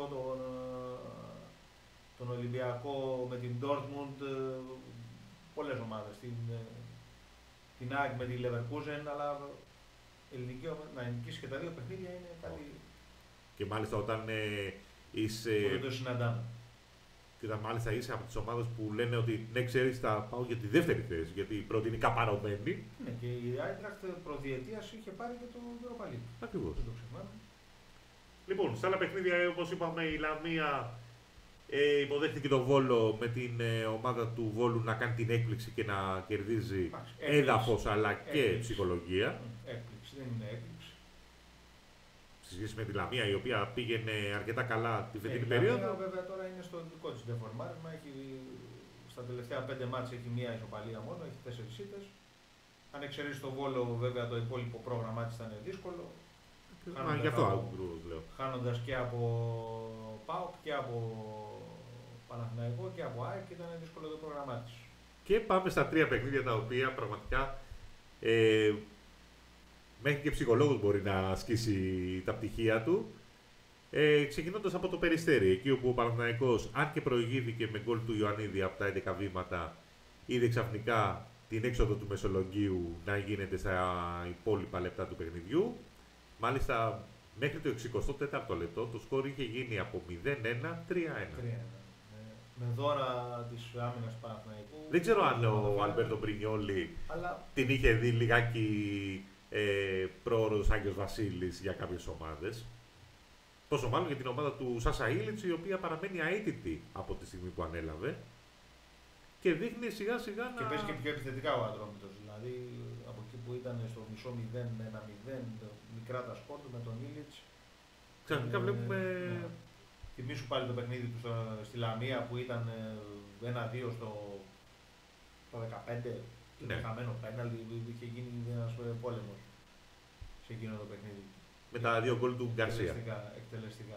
τον Ολυμπιακό με την Ντόρτμουντ, πολλές ομάδες. Την ΑΕΚ με τη Leverkusen, αλλά ελληνική ομάδα να νικήσει και τα 2 παιχνίδια είναι κάτι. Και μάλιστα όταν είσαι. Που δεν το συναντάμε. Και μάλιστα είσαι από τις ομάδες που λένε ότι ναι, ξέρεις, θα πάω για τη δεύτερη θέση, γιατί η πρώτη είναι καπαρωμένη. Ναι, και η Άιντραχτ προδιετίας είχε πάρει και το Europa League. Ακριβώς. Δεν το ξεχνάμε. Λοιπόν, στα άλλα παιχνίδια, όπως είπαμε, η Λαμία υποδέχτηκε τον Βόλο με την ομάδα του Βόλου να κάνει την έκπληξη και να κερδίζει έδαφος αλλά και ψυχολογία. Έκπληξη, δεν είναι έκπληξη. Σε σχέση με τη Λαμία, η οποία πήγαινε αρκετά καλά τη φετινή Η περίοδο. Λαμία βέβαια τώρα είναι στο δικό της ντεφορμάρισμα. Στα τελευταία 5 μάτς έχει μία ισοπαλία μόνο, έχει 4 ήττες. Αν εξαιρέσει τον Βόλο, βέβαια το υπόλοιπο πρόγραμμά της ήταν δύσκολο. Γι' αυτό ακριβώς λέω. Χάνοντας και από ΠΑΟΚ και από Παναθηναϊκό και από ΑΕΚ, ήταν δύσκολο το πρόγραμμά της. Και πάμε στα 3 παιχνίδια τα οποία πραγματικά μέχρι και ψυχολόγος μπορεί να ασκήσει τα πτυχία του. Ξεκινώντας από το Περιστέρι, εκεί όπου ο Παναθηναϊκός, αν και προηγήθηκε με γκολ του Ιωαννίδη από τα 11 βήματα, είδε ξαφνικά την έξοδο του Μεσολογγίου να γίνεται στα υπόλοιπα λεπτά του παιχνιδιού. Μάλιστα, μέχρι το 64ο λεπτό το σκορ είχε γίνει από 0-1-3-1. Με δώρα της άμυνας Παναθηναϊκού. Δεν ξέρω αν ο Αλμπέρτο Μπρινιόλι την είχε δει λιγάκι πρόωρος Άγγιος Βασίλης για κάποιες ομάδες. Πόσο μάλλον για την ομάδα του Σάσα Ήλιτς, η οποία παραμένει αίτητη από τη στιγμή που ανέλαβε και δείχνει σιγά σιγά να. Και παίζει και πιο επιθετικά ο Ατρόμητος. Δηλαδή από εκεί που ήταν στο μισό 0-1-0, μικρά τα σκόρ του με τον Ήλιτς. Ξαφνικά βλέπουμε θυμίσου πάλι το παιχνίδι του στη Λαμία που ήταν 1-2 στο 15, Ναι. χαμένο πέναλτι, είχε γίνει ένας πόλεμος σε εκείνο το παιχνίδι. Με τα 2 γκολ του Γκαρσία. Εκτελεστικά.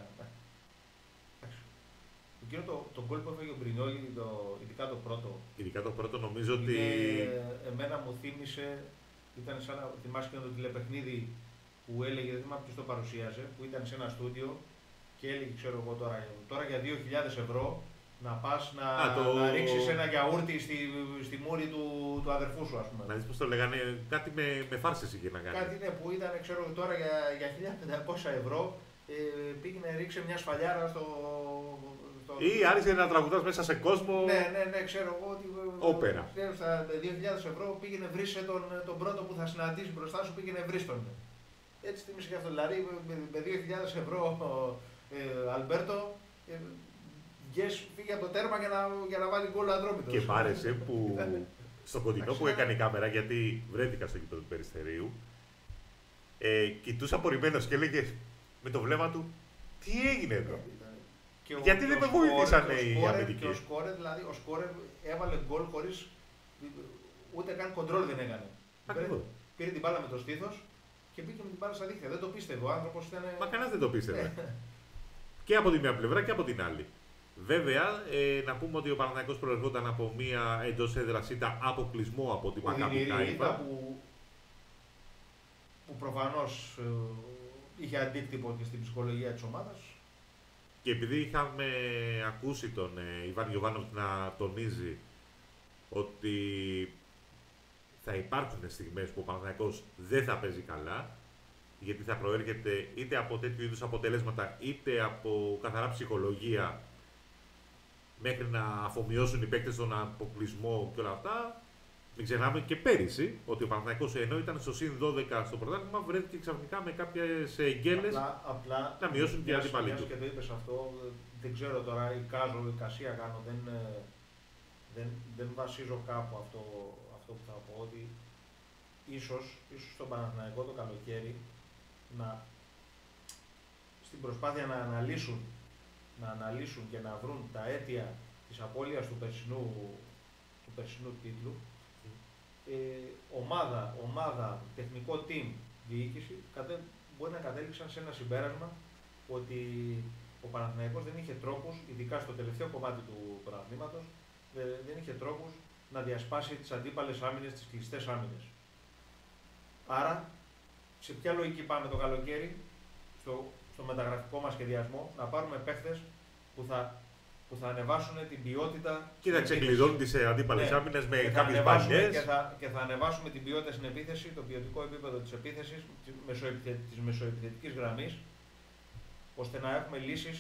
Εκείνο το γκολ που έφεγε ο Μπρινιόλι, ειδικά το πρώτο. Ειδικά το πρώτο νομίζω ότι. Εμένα μου θύμισε, ήταν σαν να θυμάσαι και το τηλεπαιχνίδι που έλεγε, δεν θυμάμαι ποιος το παρουσίαζε, που ήταν σε ένα στούντιο και έλεγε, ξέρω εγώ τώρα για 2.000 ευρώ να πας να ρίξεις ένα γιαούρτι στη μούρη του αδερφού σου, ας πούμε. Να δεις πώς το λέγανε, κάτι με φάρσες είχε να κάνει. Κάτι ναι, που ήταν, ξέρω τώρα για 1.500 ευρώ πήγαινε ρίξε μια σφαλιάρα στο. Ή άρχισε να τραγουδάς μέσα σε κόσμο. Ναι, ξέρω εγώ ότι. Όπερα. Στα 2.000 ευρώ πήγαινε βρίσκε τον πρώτο που θα συναντήσει μπροστά σου, πήγαινε βρίστον. Έτσι θυμίσαι και αυτό. Δηλαδή με 2.000 ευρώ Αλμπέρτο, φύγει από το τέρμα για να βάλει γκολ Ατρόμητος. Και μ' άρεσε που στο κοντινό που έκανε η κάμερα, γιατί βρέθηκα στο γήπεδο του Περιστερίου, κοιτούσε απορριμμένος και έλεγε με το βλέμμα του, τι έγινε εδώ. Γιατί δεν με βοήθησαν οι αμυντικοί. Και ο Σκόρερ, δηλαδή, έβαλε γκολ χωρίς ούτε καν κοντρόλ δεν έκανε. Πήρε την μπάλα με το στήθος και μπήκε με την μπάλα στα δίχτυα. Δεν το πίστευε. Ο άνθρωπος ήταν. Μα κανένας δεν το πίστευε. Και από τη μία πλευρά και από την άλλη. Βέβαια, να πούμε ότι ο Παναθηναϊκός προερχόταν από μία εντός έδρας ήττα αποκλεισμό από την Μακάμπι Χάιφα. Που προφανώς είχε αντίκτυπο και στην ψυχολογία της ομάδας. Και επειδή είχαμε ακούσει τον Ιβάν Γιοβάνοβιτς να τονίζει ότι θα υπάρχουν στιγμές που ο Παναθηναϊκός δεν θα παίζει καλά, γιατί θα προέρχεται είτε από τέτοιου είδους αποτελέσματα, είτε από καθαρά ψυχολογία, μέχρι να αφομοιώσουν οι παίκτες τον αποκλεισμό και όλα αυτά. Μην ξεχνάμε και πέρυσι ότι ο Παναθηναϊκός ενώ ήταν στο συν 12 στο πρωτάθλημα, βρέθηκε ξαφνικά με κάποιες γκέλες να μειώσουν την αντίπαλη του. Και το είπες αυτό, δεν ξέρω τώρα, εικασία κάνω, δεν βασίζω κάπου αυτό που θα πω, ότι ίσως στον Παναθηναϊκό το καλοκαίρι στην προσπάθεια να αναλύσουν και να βρουν τα αίτια της απώλειας του περσινού τίτλου, ομάδα, τεχνικό team, διοίκηση, μπορεί να κατέληξαν σε ένα συμπέρασμα ότι ο Παναθηναϊκός δεν είχε τρόπους, ειδικά στο τελευταίο κομμάτι του πρωταθλήματος, δεν είχε τρόπους να διασπάσει τις αντίπαλες άμυνες, τις κλειστές άμυνες. Άρα, σε ποια λογική πάμε το καλοκαίρι, στο μεταγραφικό μας σχεδιασμό, να πάρουμε παίχτες που θα ανεβάσουν την ποιότητα. Και θα ξεκλειδώνουν τις αντίπαλες άμυνες με κάποιες μπαλιές. Και θα ανεβάσουμε την ποιότητα στην επίθεση, το ποιοτικό επίπεδο της επίθεσης, της μεσοεπιθετικής γραμμής, ώστε να έχουμε λύσεις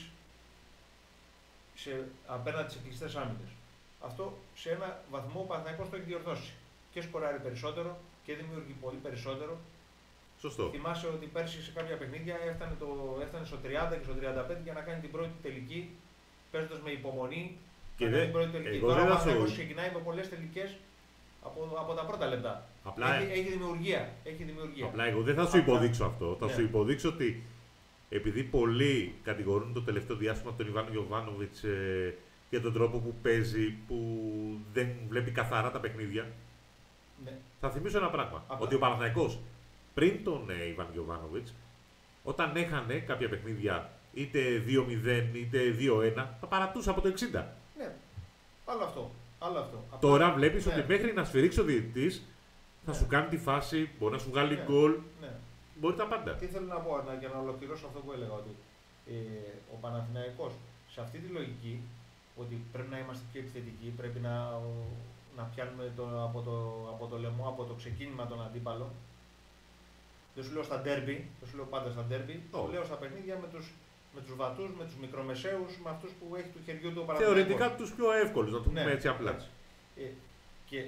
απέναντι σε κλειστές άμυνες. Αυτό σε ένα βαθμό ο Παναθηναϊκός το έχει διορθώσει. Και σκοράρει περισσότερο και δημιουργεί πολύ περισσότερο. Σωστό. Θυμάσαι ότι πέρσι σε κάποια παιχνίδια έφτανε στο 30 και στο 35 για να κάνει την πρώτη τελική, παίζοντας με υπομονή. Και την πρώτη τελική. Τώρα ο Παναθηναϊκός ξεκινάει με πολλές τελικές από τα πρώτα λεπτά. Έχει δημιουργία. Απλά εγώ δεν θα σου υποδείξω αυτό. Θα σου υποδείξω ότι επειδή πολλοί κατηγορούν το τελευταίο διάστημα τον Ιβάν Γιοβάνοβιτς για τον τρόπο που παίζει, που δεν βλέπει καθαρά τα παιχνίδια. Ναι. Θα θυμίσω ένα πράγμα. Ότι ο Παναθηναϊκός πριν τον Ιβάν Γιοβάνοβιτς, όταν έχανε κάποια παιχνίδια είτε 2-0 είτε 2-1, τα παρατούσε από το 60. Ναι, άλλο αυτό. Τώρα βλέπεις ότι μέχρι να σφυρίξει ο διαιτητής θα σου κάνει τη φάση, μπορεί να σου βγάλει γκολ, μπορεί τα πάντα. Τι θέλω να πω, για να ολοκληρώσω αυτό που έλεγα, ότι ο Παναθηναϊκός σε αυτή τη λογική, ότι πρέπει να είμαστε πιο επιθετικοί, πρέπει να πιάνουμε από το λαιμό, από το ξεκίνημα τον αντίπαλο. Δεν σου λέω στα ντέρμπι, δεν σου λέω πάντα στα ντέρμπι, σου λέω στα παιχνίδια με τους βατούς, με τους μικρομεσαίους, με αυτούς που έχει του χεριού του ο Παναθηναϊκός. Θεωρητικά τους πιο εύκολους, να το πούμε έτσι απλά. Και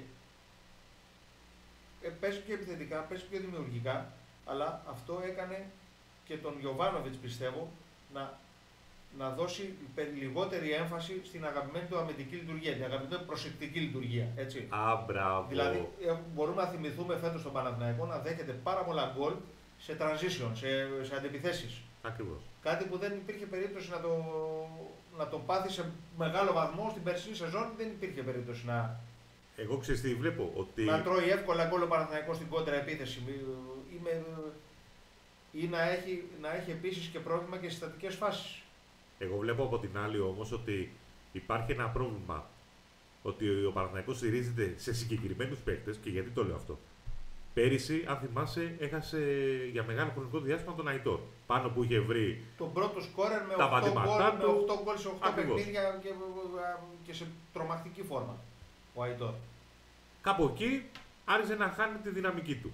παίζει πιο επιθετικά, παίζει πιο δημιουργικά, αλλά αυτό έκανε και τον Γιοβάνοβιτς, πιστεύω, να δώσει λιγότερη έμφαση στην αγαπημένη του αμυντική λειτουργία, την αγαπημένη προσεκτική λειτουργία. Έτσι. Μπράβο. Δηλαδή, μπορούμε να θυμηθούμε φέτος τον Παναθηναϊκό να δέχεται πάρα πολλά γκολ σε transition, σε αντεπιθέσεις. Ακριβώς. Κάτι που δεν υπήρχε περίπτωση να το πάθει σε μεγάλο βαθμό στην περσινή σεζόν, δεν υπήρχε περίπτωση Εγώ ξέρεις τι βλέπω, ότι... να τρώει εύκολα γκολ ο Παναθηναϊκός στην κόντρα επίθεση ή να έχει επίσης και πρόβλημα και στις στατικές φάσεις. Εγώ βλέπω από την άλλη όμως ότι υπάρχει ένα πρόβλημα. Ότι ο Παναθηναϊκός στηρίζεται σε συγκεκριμένους παίκτες, και γιατί το λέω αυτό. Πέρυσι, αν θυμάσαι, έχασε για μεγάλο χρονικό διάστημα τον Αϊτόρ. Πάνω που είχε βρει τον πρώτο σκόρερ με 8 γκολ σε 8 παιχνίδια και σε τρομακτική φόρμα ο Αϊτόρ. Κάπου εκεί άρχισε να χάνει τη δυναμική του.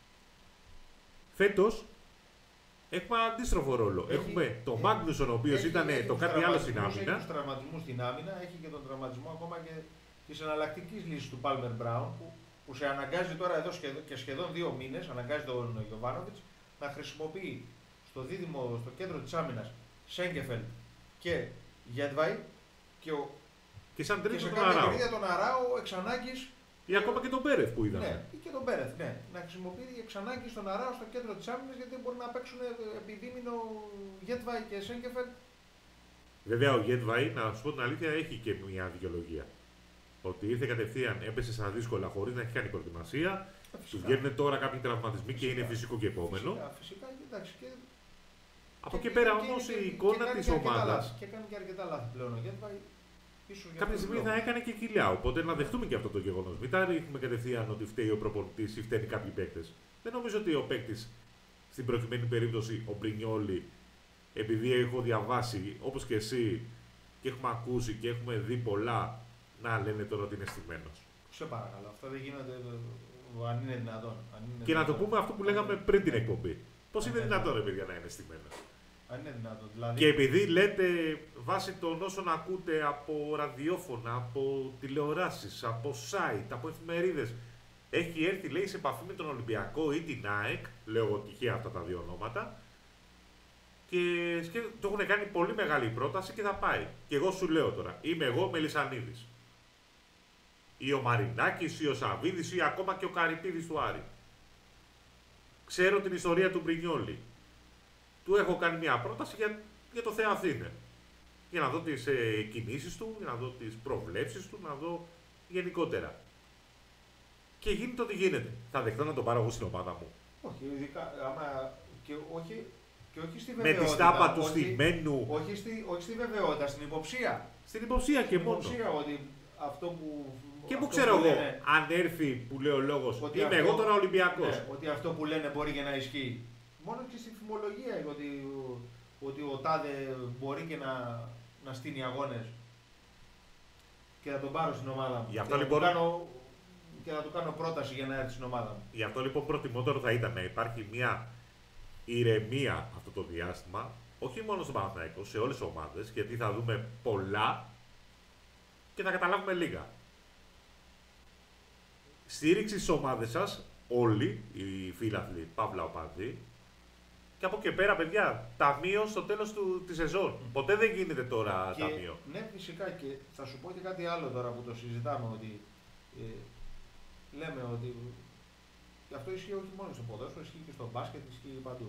Φέτος έχουμε αντίστροφο ρόλο. Έχουμε τον Μάγνουσον, ο οποίος ήταν το κάτι άλλο στην άμυνα. Έχει τους τραυματισμούς στην άμυνα, έχει και τον τραυματισμό ακόμα και της εναλλακτικής λύσης του Πάλμερ Μπράουν, που σε αναγκάζει τώρα εδώ και σχεδόν 2 μήνες, αναγκάζει τον Γιοβάνοβιτς να χρησιμοποιεί στο δίδυμο, στο κέντρο της άμυνας, Σέγκεφελντ και Γέτβαϊ και σαν τρίτο σε τον κάποια Αράο. παιχνίδια τον Αράο εξ ανάγκης. Ή ακόμα και τον Πέρεθ που είδαμε. Ναι, ή και τον Πέρεθ, ναι. Να χρησιμοποιεί εξ ανάγκης τον Αράο στο κέντρο της άμυνας, γιατί μπορεί να παίξουν επιδίμηνο Γέτβαϊ και Σέγκεφελντ. Βέβαια, ο Γέτβαϊ, να σου πω την αλήθεια, έχει και μια δικαιολογία. Ότι ήρθε κατευθείαν, έπεσε στα δύσκολα χωρίς να έχει κάνει προετοιμασία. Του βγαίνουν τώρα κάποιοι τραυματισμοί και είναι φυσικό και επόμενο. Φυσικά, εντάξει. Από εκεί πέρα όμως η εικόνα της ομάδας. Και κάνει και αρκετά λάθη πλέον ο Γέτβαϊ. Κάποια στιγμή θα έκανε και κοιλιά. Οπότε να δεχτούμε και αυτό το γεγονός. Μην τα ρίχνουμε κατευθείαν ότι φταίει ο προπονητής ή φταίνει κάποιοι παίκτες. Δεν νομίζω ότι ο παίκτης, στην προκειμένη περίπτωση ο Μπρινιόλι, επειδή έχω διαβάσει όπως και εσύ και έχουμε ακούσει και έχουμε δει πολλά, να λένε τώρα ότι είναι στημένος. Σε παρακαλώ, αυτά δεν γίνονται αν είναι δυνατόν. Και να το πούμε αυτό που λέγαμε πριν την εκπομπή. Πώς είναι δυνατόν, ρε παιδιά, να είναι στημένος? Αν είναι δυνατόν. Δηλαδή... Και επειδή λέτε βάσει των όσων ακούτε από ραδιόφωνα, από τηλεοράσεις, από site, από εφημερίδες, έχει έρθει, λέει, σε επαφή με τον Ολυμπιακό ή την ΑΕΚ, λέω εγώ τυχαία αυτά τα δύο ονόματα, και το έχουν κάνει πολύ μεγάλη πρόταση και θα πάει. Και εγώ σου λέω τώρα, είμαι εγώ Μελισσανίδης, ή ο Μαρινάκης, ή ο Σαββίδης, ή ακόμα και ο Καρυπίδης του Άρη. Ξέρω την ιστορία του Μπρινιόλι. Του έχω κάνει μια πρόταση για το Θεαθήνε. Για να δω τις κινήσεις του, για να δω τις προβλέψεις του, να δω γενικότερα. Και γίνεται ό,τι γίνεται. Θα δεχτώ να τον πάρω εγώ στην ομάδα μου. Όχι, ειδικά και όχι στη βεβαιότητα. Με τη στάπα του στημένου. Όχι στη βεβαιότητα, στην υποψία. Στην υποψία και μόνο. Στην υποψία ότι αυτό που... Και πού ξέρω εγώ, αν έρθει που λέει ο λόγος, είμαι αυτό, εγώ τώρα Ολυμπιακός. Ναι, ότι αυτό που λένε μπορεί και να ισχύει. Μόνο και στη φημολογία, ότι ο Τάδε μπορεί και να στείνει αγώνες και να τον πάρω στην ομάδα μου. Γι' αυτό και να του κάνω πρόταση για να έρθει στην ομάδα μου. Γι' αυτό λοιπόν προτιμότερο θα ήταν να υπάρχει μια ηρεμία αυτό το διάστημα, όχι μόνο στον Παναθηναϊκό, σε όλες τις ομάδες, γιατί θα δούμε πολλά και θα καταλάβουμε λίγα. Στήριξη στις ομάδες σας, όλοι οι φίλαθλοι, παύλα οπαδοί, και από εκεί πέρα, παιδιά, ταμείο στο τέλος της σεζόν. Ποτέ δεν γίνεται τώρα ταμείο. Ναι, φυσικά, και θα σου πω και κάτι άλλο τώρα που το συζητάμε, ότι λέμε ότι και αυτό ισχύει όχι μόνο στο ποδόσφαιρο, ισχύει και στο μπάσκετ, ισχύει παντού.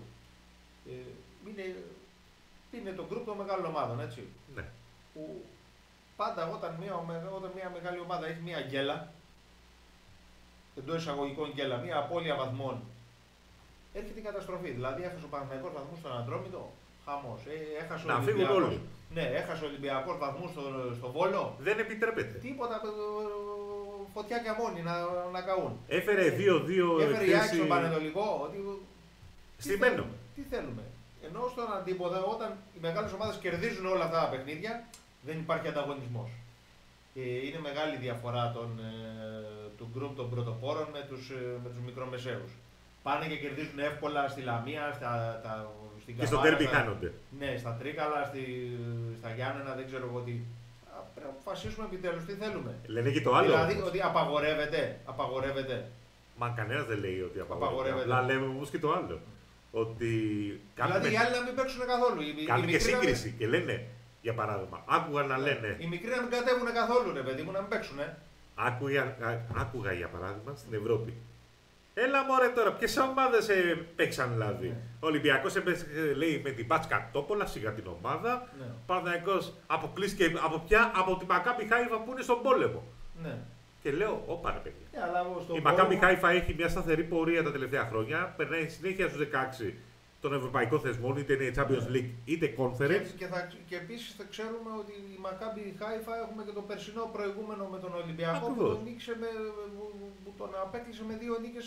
Είναι το γκρουπ των μεγάλων ομάδων, έτσι. Ναι. Που πάντα όταν μια μεγάλη ομάδα έχει μια γκέλα, εντός εισαγωγικών γκέλα, μια απώλεια βαθμών, έρχεται η καταστροφή. Δηλαδή έχασε ο Παναθηναϊκός βαθμούς στον Ατρόμητο, χαμός. Έχασε να φύγουν όλοι. Ναι, έχασε ο Ολυμπιακός βαθμούς στο Βόλο. Δεν επιτρέπεται. Τίποτα, φωτιά και αμμόνι να καούν. Έφερε 2-2. Έφερε η Άκη στον Πανετολικό. Στημένο. Τι θέλουμε. Ενώ στον αντίποδα, όταν οι μεγάλες ομάδες κερδίζουν όλα αυτά τα παιχνίδια, δεν υπάρχει ανταγωνισμός. Είναι μεγάλη διαφορά του γκρουπ των πρωτοπόρων με τους μικρομεσαίους. Πάνε και κερδίζουν εύκολα στη Λαμία, στην Καβάρα. Και στο τέρμπι χάνονται. Ναι, στα Τρίκαλα, στα Γιάννενα, δεν ξέρω εγώ τι. Πρέπει να αποφασίσουμε επιτέλους τι θέλουμε. Λένε και το άλλο. Δηλαδή ότι απαγορεύεται. Μα κανένας δεν λέει ότι απαγορεύεται. Αλλά λέμε όμως και το άλλο. Ότι δηλαδή οι άλλοι να μην παίξουν καθόλου. Κάνουν και σύγκριση και λένε, για παράδειγμα, άκουγα να λένε. Οι μικροί να μην κατέβουν καθόλου, ρε παιδί μου, να μην παίξουν. Άκουγα για παράδειγμα στην Ευρώπη. Έλα μωρέ τώρα, ποιες ομάδες παίξαν δηλαδή. Ναι. Ο Ολυμπιακός έπαιξε, λέει, με την Μπάτς Τόπολα, σιγά την ομάδα. Ναι. Ο Παναθηναϊκός αποκλείστηκε από τη Μακάμπι Χάιφα που είναι στον πόλεμο. Ναι. Και λέω, όπα ρε παιδιά. Αλλά στον Η Μακάμπι πόλεμο- Χάιφα έχει μια σταθερή πορεία τα τελευταία χρόνια. Περνάει συνέχεια στους 16 των ευρωπαϊκών θεσμών, είτε είναι Champions League είτε Conference. Και επίσης θα ξέρουμε ότι η Μακάμπι Χάιφα έχουμε και το περσινό προηγούμενο με τον Ολυμπιακό Ακριβώς. που τον, που τον απέκλεισε με 2 νίκες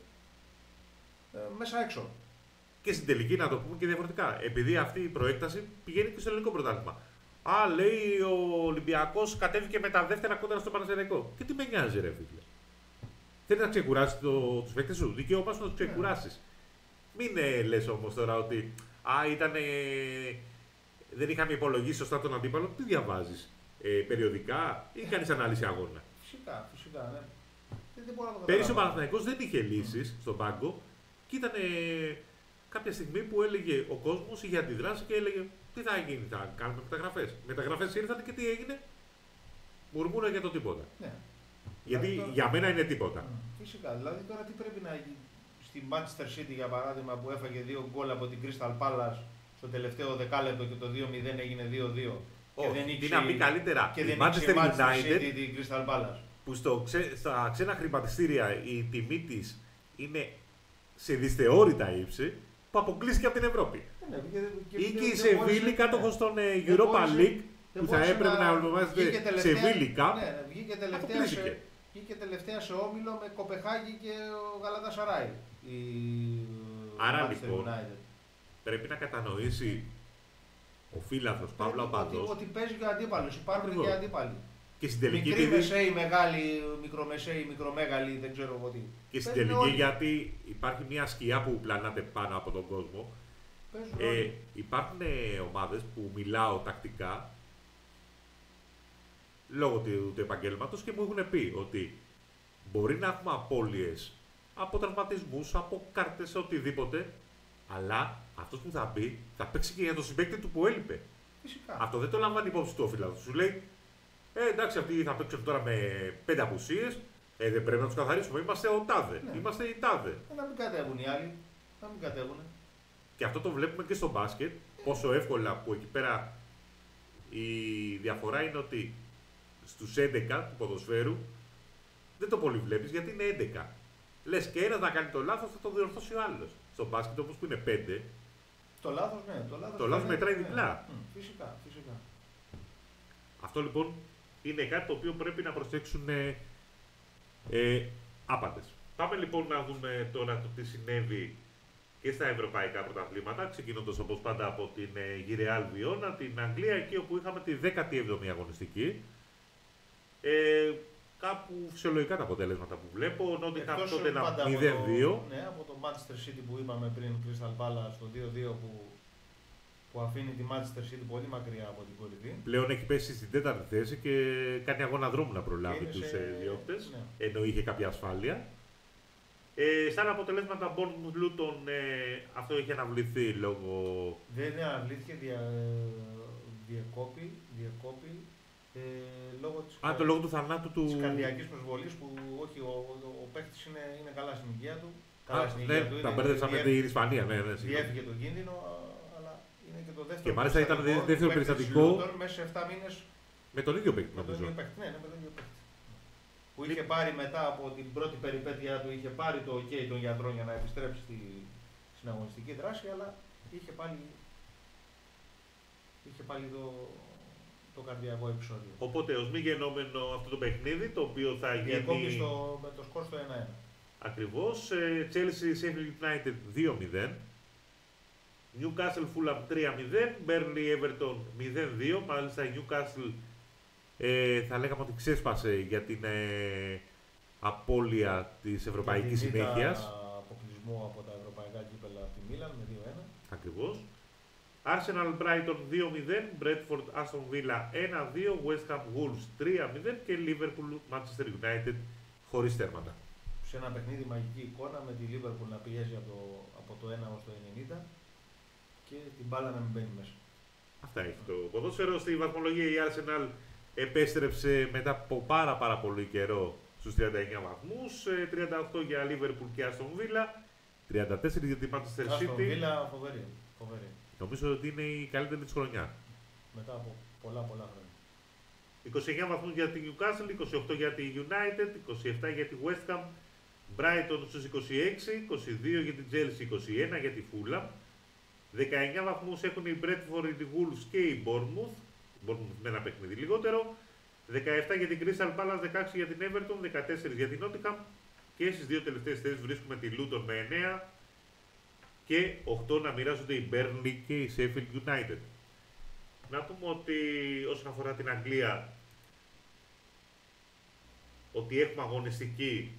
μέσα έξω. Και στην τελική, να το πούμε και διαφορετικά, επειδή αυτή η προέκταση πηγαίνει και στο ελληνικό πρωτάθλημα. Α, λέει ο Ολυμπιακός κατέβηκε με τα δεύτερα κόντρα στο Παναθηναϊκό. Και τι με νοιάζει, ρε φίλε. Θέλει να ξεκουράσει τους παίκτες σου. Δικαίωμά σου να τους ξεκουράσεις. Μην λες όμως τώρα ότι δεν είχαμε υπολογίσει σωστά τον αντίπαλο. Τι διαβάζεις, περιοδικά ή κάνεις ανάλυση αγώνα. Φυσικά, ναι. Δεν μπορώ να το Πέρυσι ο καταλάβω. Παναθηναϊκός δεν είχε λύσεις στον πάγκο και ήταν κάποια στιγμή που έλεγε ο κόσμος, είχε αντιδράσει και έλεγε τι θα γίνει, θα κάνουμε μεταγραφές. Μεταγραφές ήρθαν και τι έγινε, μουρμούρα για το τίποτα. Ναι. Γιατί Δηλαδή τώρα- για μένα είναι τίποτα. Φυσικά. Δηλαδή τώρα τι πρέπει να γίνει στη Manchester City για παράδειγμα που έφαγε 2 γκολ από την Crystal Palace στο τελευταίο δεκάλεπτο και το 2-0 έγινε 2-2. Όχι, τι να πει καλύτερα. Και Η δεν Manchester ήξερε η Manchester United, City την Crystal Palace. που στα ξένα χρηματιστήρια η τιμή της είναι σε δυσθεώρητα ύψη, που αποκλείστηκε από την Ευρώπη. Ναι, Ή και η Σεβίλη κάτοχος των Europa League, που θα έπρεπε να ονομάζεται Σεβίλη Cup, Ναι, βγήκε αποκλείστηκε. τελευταία σε όμιλο με Κοπεχάγη και ο Γαλατασαράι. Άρα λοιπόν, πρέπει να κατανοήσει ο φίλαθλος Παύλο Αμπατός ότι παίζει και ο αντίπαλος, υπάρχουν Ακριβώς. και αντίπαλοι. και στην τελική, Μικροί, επειδή- μεσαίοι, μεγάλοι, μικρομεσαίοι, μικρομέγαλοι, δεν ξέρω εγώ τι. και στην Παίζουν τελική όλοι. γιατί υπάρχει μια σκιά που πλανάται πάνω από τον κόσμο. Παίζουν όλοι. Υπάρχουν ομάδες που μιλάω τακτικά λόγω του επαγγέλματος και μου έχουν πει ότι μπορεί να έχουμε απώλειες από τραυματισμούς, από κάρτες, οτιδήποτε, αλλά αυτός που θα μπει θα παίξει και για το συμπαίκτη του που έλειπε. Φυσικά. Αυτό δεν το λαμβάνει υπόψη του ο φίλαθλος. Σου λέει, εντάξει, αυτοί θα παίξουν τώρα με 5 απουσίες, δεν πρέπει να τους καθαρίσουμε. Είμαστε ο τάδε, Ναι. είμαστε οι τάδε. Να μην κατέβουν οι άλλοι. Να μην κατέβουν. Και αυτό το βλέπουμε και στο μπάσκετ, πόσο εύκολα που εκεί πέρα η διαφορά είναι ότι στους 11 του ποδοσφαίρου δεν το πολύ βλέπεις γιατί είναι 11. Λες και ένας να κάνει το λάθος θα το διορθώσει ο άλλος. Στο μπάσκετ όμως που είναι 5, Το λάθος, ναι. Το λάθος μετράει ναι. διπλά. Φυσικά. αυτό λοιπόν είναι κάτι το οποίο πρέπει να προσέξουν άπαντες. Πάμε λοιπόν να δούμε τώρα το τι συνέβη και στα ευρωπαϊκά πρωταθλήματα, ξεκινώντας όπως πάντα από την Γυρεάλ Βιώνα, την Αγγλία, εκεί όπου είχαμε τη 17η αγωνιστική. Κάπου φυσιολογικά τα αποτέλεσματα που βλέπω. Ο Νότιχαμ τότε ένα 0-2. Ναι, από το Manchester City που είπαμε πριν, Crystal Palace, το 2-2 που αφήνει τη Manchester City πολύ μακριά από την κορυφή. Πλέον έχει πέσει στην 4η θέση και κάνει αγώνα δρόμου να προλάβει Είναι τους σε- διώκτες, ναι. ενώ είχε κάποια ασφάλεια. Σαν αποτελέσματα Bournemouth Luton, αυτό είχε αναβληθεί λόγω... Δεν αναβλήθηκε, διεκόπη λόγω της, Το λόγο του θανάτου του... της καρδιακής προσβολής που όχι, ο παίκτης είναι καλά στην υγεία του. Α, Καλά στην ναι, υγεία του. τα μπέρδεψα με την Ισπανία, ναι, ναι, συγγνώμη. Διέφυγε τον κίνδυνο, αλλά είναι και το δεύτερο Και μάλιστα ήταν περιστατικό δεύτερο του παίκτη της περιστατικό. Luton μέσα σε 7 μήνες Με τον ίδιο παίκτη με τον νομίζω. ίδιο παίκτη. Ναι, με τον ίδιο παίκτη. Που είχε πάρει μετά από την πρώτη περιπέτειά του, είχε πάρει το OK των γιατρών για να επιστρέψει στην αγωνιστική δράση, αλλά είχε πάλι το καρδιακό επεισόδιο. Οπότε ως μη γενόμενο αυτό το παιχνίδι, το οποίο θα Διακόπη γίνει με το σκορ στο 1-1. ακριβώς, Chelsea Sheffield United 2-0, Newcastle Fulham 3-0, Burnley Everton 0-2, μάλιστα η Newcastle θα λέγαμε ότι ξέσπασε για την απώλεια της ευρωπαϊκής Για την ήττα συνέχειας. αποκλεισμού από τα ευρωπαϊκά κύπελα από τη Μίλαν με 2-1. Ακριβώς. Arsenal Brighton 2-0, Bradford Aston Villa 1-2, West Ham Wolves 3-0 και Liverpool Manchester United χωρίς τέρματα. Σε ένα παιχνίδι μαγική εικόνα με τη Liverpool να πιέζει από το 1 ως το 90 και την μπάλα να μην μπαίνει μέσα. Αυτά έχει το ποδόσφαιρο. Στη βαθμολογία η Arsenal επέστρεψε μετά από πάρα πολύ καιρό στους 39 βαθμούς, 38 για Liverpool και Aston Villa, 34 για την Manchester Aston City. Villa φοβερή. Νομίζω ότι είναι η καλύτερη της χρονιά. Μετά από πολλά χρόνια. 29 βαθμούς για τη Newcastle, 28 για τη United, 27 για τη West Ham, Brighton στους 26, 22 για τη Chelsea, 21 για τη Fulham, 19 βαθμούς έχουν η Brentford, η Wolves και η Bournemouth με ένα παιχνίδι λιγότερο, 17 για την Crystal Palace, 16 για την Everton, 14 για την Nottingham και στις δύο τελευταίες θέσεις βρίσκουμε τη Luton με 9 και 8 να μοιράζονται η Burnley και η Sheffield United. Να πούμε ότι όσον αφορά την Αγγλία, ότι έχουμε αγωνιστική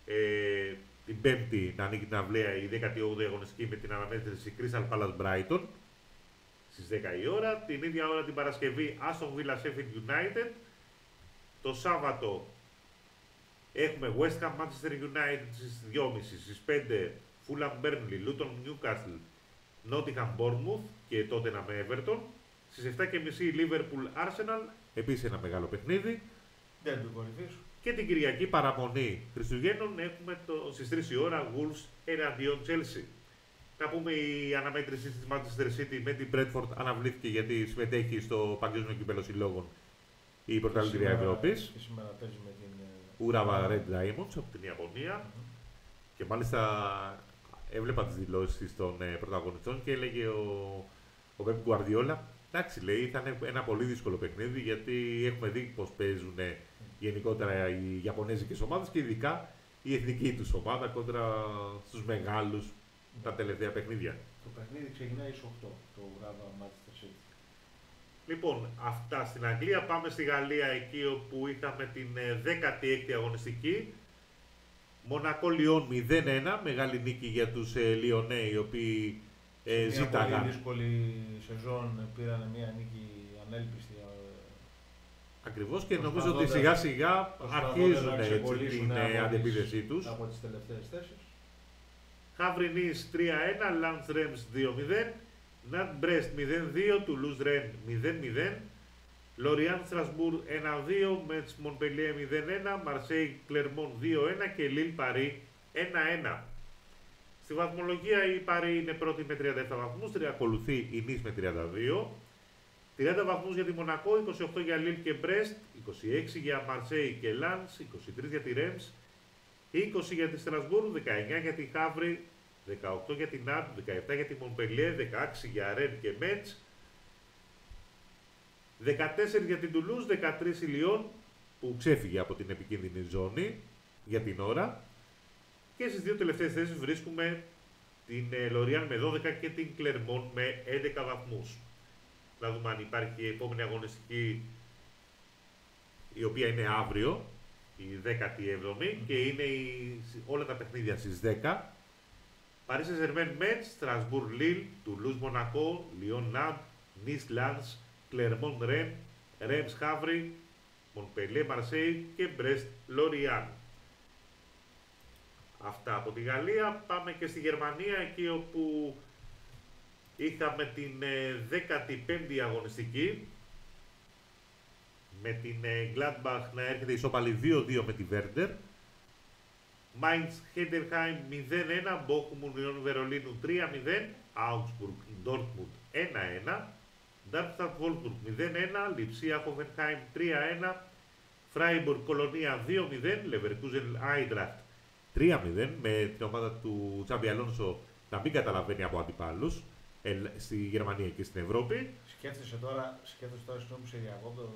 την Πέμπτη να ανοίγει την αυλαία, η 18η αγωνιστική με την αναμέτρηση Crystal Palace Brighton στις 10 η ώρα. Την ίδια ώρα την Παρασκευή Aston Villa Sheffield United. Το Σάββατο έχουμε West Ham Manchester United στις 2.30, στις 5 Fulham Burnley, Luton Newcastle, Nottingham Bournemouth και Tottenham με Everton. Στις 7.30 Liverpool Arsenal, επίσης ένα μεγάλο παιχνίδι. Δεν του κορυφής. Και την Κυριακή παραμονή Χριστουγέννων έχουμε στις 3 η ώρα Wolves εναντίον Chelsea. Να πούμε η αναμέτρηση της Manchester City με την Brentford αναβλήθηκε γιατί συμμετέχει στο Παγκόσμιο Κύπελλο Συλλόγων η πρωταθλήτρια Ευρώπης. Και σήμερα παίζει με την Urawa Red Diamonds από την Ιαπωνία. Και μάλιστα έβλεπα τις δηλώσεις των πρωταγωνιστών και έλεγε ο Pep Guardiola, εντάξει, λέει, θα είναι ένα πολύ δύσκολο παιχνίδι γιατί έχουμε δει πώς παίζουν γενικότερα οι Ιαπωνέζικες ομάδες και ειδικά η εθνική τους ομάδα κόντρα στους μεγάλους τα τελευταία παιχνίδια. Το παιχνίδι ξεκινάει στις 8, το Urawa Manchester City. Λοιπόν, αυτά στην Αγγλία. Πάμε στη Γαλλία, εκεί όπου είχαμε την 16η αγωνιστική. Μονακό Λιόν 0-1, μεγάλη νίκη για τους Λιονέοι, οι οποίοι ζήταγαν. Μια πολύ δύσκολη σεζόν, πήραν μια νίκη ανέλπιστη. Ακριβώς και νομίζω ότι σιγά σιγά αρχίζουν την αντεπίδεσή τους. Από τις τελευταίες θέσεις. Havre Nice 3-1, Lens Reims 2-0, Nantes Brest 0-2, Toulouse Rennes 0-0, Lorient Strasbourg 1-2, Metz Montpellier 0-1, Marseille Clermont 2-1 και Lille Paris 1-1. Στη βαθμολογία η Paris είναι πρώτη με 37 βαθμούς, ακολουθεί η Nice με 32, 30 βαθμούς για τη Μονακό, 28 για Lille και Brest, 26 για Marseille και Lens, 23 για τη Reims, 20 για τη Στρασβούρ, 19 για τη Havre, 18 για την Nantes, 17 για τη Montpellier, 16 για Rennes και Metz, 14 για την Toulouse, 13 η Lyon που ξέφυγε από την επικίνδυνη ζώνη για την ώρα και στις δύο τελευταίες θέσεις βρίσκουμε την Lorient με 12 και την Clermont με 11 βαθμούς. Να δούμε αν υπάρχει η επόμενη αγωνιστική, η οποία είναι αύριο, η 17η και είναι όλα τα παιχνίδια στις 10. Paris Saint-Germain Metz, Strasbourg Lille, Toulouse Monaco, Lyon Nantes, Nice Lens, Clermont Rennes, Reims Havre, Montpellier Marseille και Brest Lorient. Αυτά από τη Γαλλία. Πάμε και στη Γερμανία, εκεί όπου είχαμε την 15η αγωνιστική με την Gladbach να έρχεται ισόπαλη 2-2 με τη Werder, Mainz Heidenheim 0-1, Bochum Union Βερολίνου 3-0, Augsburg Dortmund 1-1, Darmstadt Wolfsburg 0-1, Lipsia Hoffenheim 3-1, Freiburg Κολονία 2-0, Leverkusen Eintracht 3-0 με την ομάδα του Τσάμπι Αλόνσο να μην καταλαβαίνει από αντιπάλους στη Γερμανία και στην Ευρώπη. Σκέφτεσαι τώρα συγγνώμη σε διακόπτω,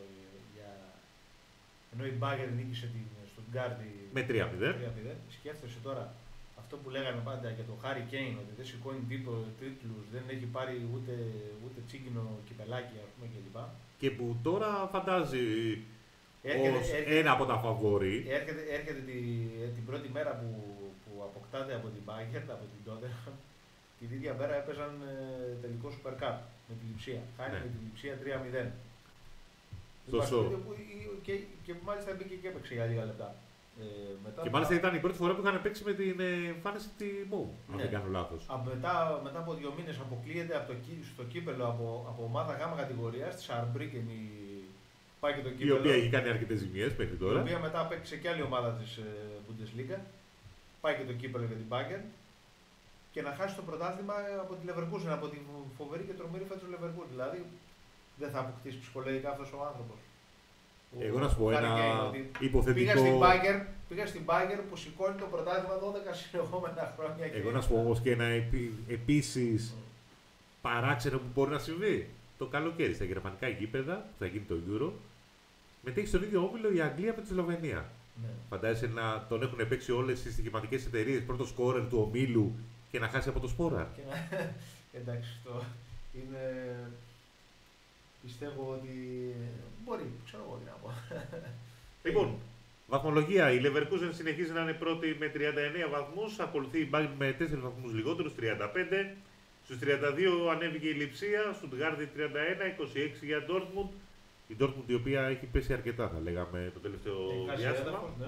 ενώ η Bayern νίκησε την Stuttgart με 3-0. Σκέφτεσαι τώρα αυτό που λέγανε πάντα για τον Harry Kane, ότι δεν σηκώνει τίτλους, δεν έχει πάρει ούτε τσίγκινο κυπελάκι, ας πούμε, κλπ. Και που τώρα φαντάζει ένα από τα φαβόρι. Έρχεται την πρώτη μέρα που αποκτάται από την Bayern, από την Tottenham, την ίδια μέρα έπαιζαν τελικό Super Cup με τη Λιψία. Χάνει με τη Λιψία 3-0. Και μάλιστα μπήκε και έπαιξε για λίγα λεπτά. Και μάλιστα ήταν η πρώτη φορά που είχαν παίξει με την εμφάνιση τη ΜΟΥ, αν δεν κάνω λάθος. Μετά από 2 μήνες αποκλείεται στο κύπελλο από ομάδα γάμα κατηγορίας, τη Saarbrücken πάει και το Η κύπελλο. οποία έχει κάνει αρκετές ζημιές μέχρι Η τώρα. οποία μετά παίξει και άλλη ομάδα της Bundesliga. Πάει και το κύπελλο για την Bayern. Και να χάσει το πρωτάθλημα από τη Leverkusen, από τη φοβερή και τρομερή φέτος Leverkusen. Δηλαδή δεν θα αποκτήσει ψυχολογικά αυτός ο άνθρωπος. Εγώ να σου πω ένα υποθετικό. Πήγα στην Bayern που σηκώνει το πρωτάθλημα 12 συνεχόμενα χρόνια. Εγώ να σου πω όμως και ένα επίσης παράξενο που μπορεί να συμβεί. Το καλοκαίρι στα γερμανικά γήπεδα, που θα γίνει το Euro, μετέχει στον ίδιο όμιλο η Αγγλία με τη Σλοβενία. Ναι. Φαντάζεσαι να τον έχουν παίξει όλες τις στοιχηματικές εταιρείες πρώτο σκόρερ του ομίλου και να χάσει από το Σπόρα. Εντάξει, το είναι. Πιστεύω ότι μπορεί, ξέρω εγώ τι να πω. Λοιπόν, βαθμολογία. Η Leverkusen συνεχίζει να είναι πρώτη με 39 βαθμούς. Ακολουθεί η Bayern με 4 βαθμούς λιγότερους, 35. Στους 32 ανέβηκε η Λειψία, Στουτγκάρδη 31, 26 για Dortmund. Η Dortmund η οποία έχει πέσει αρκετά, θα λέγαμε, το τελευταίο διάστημα. Ναι.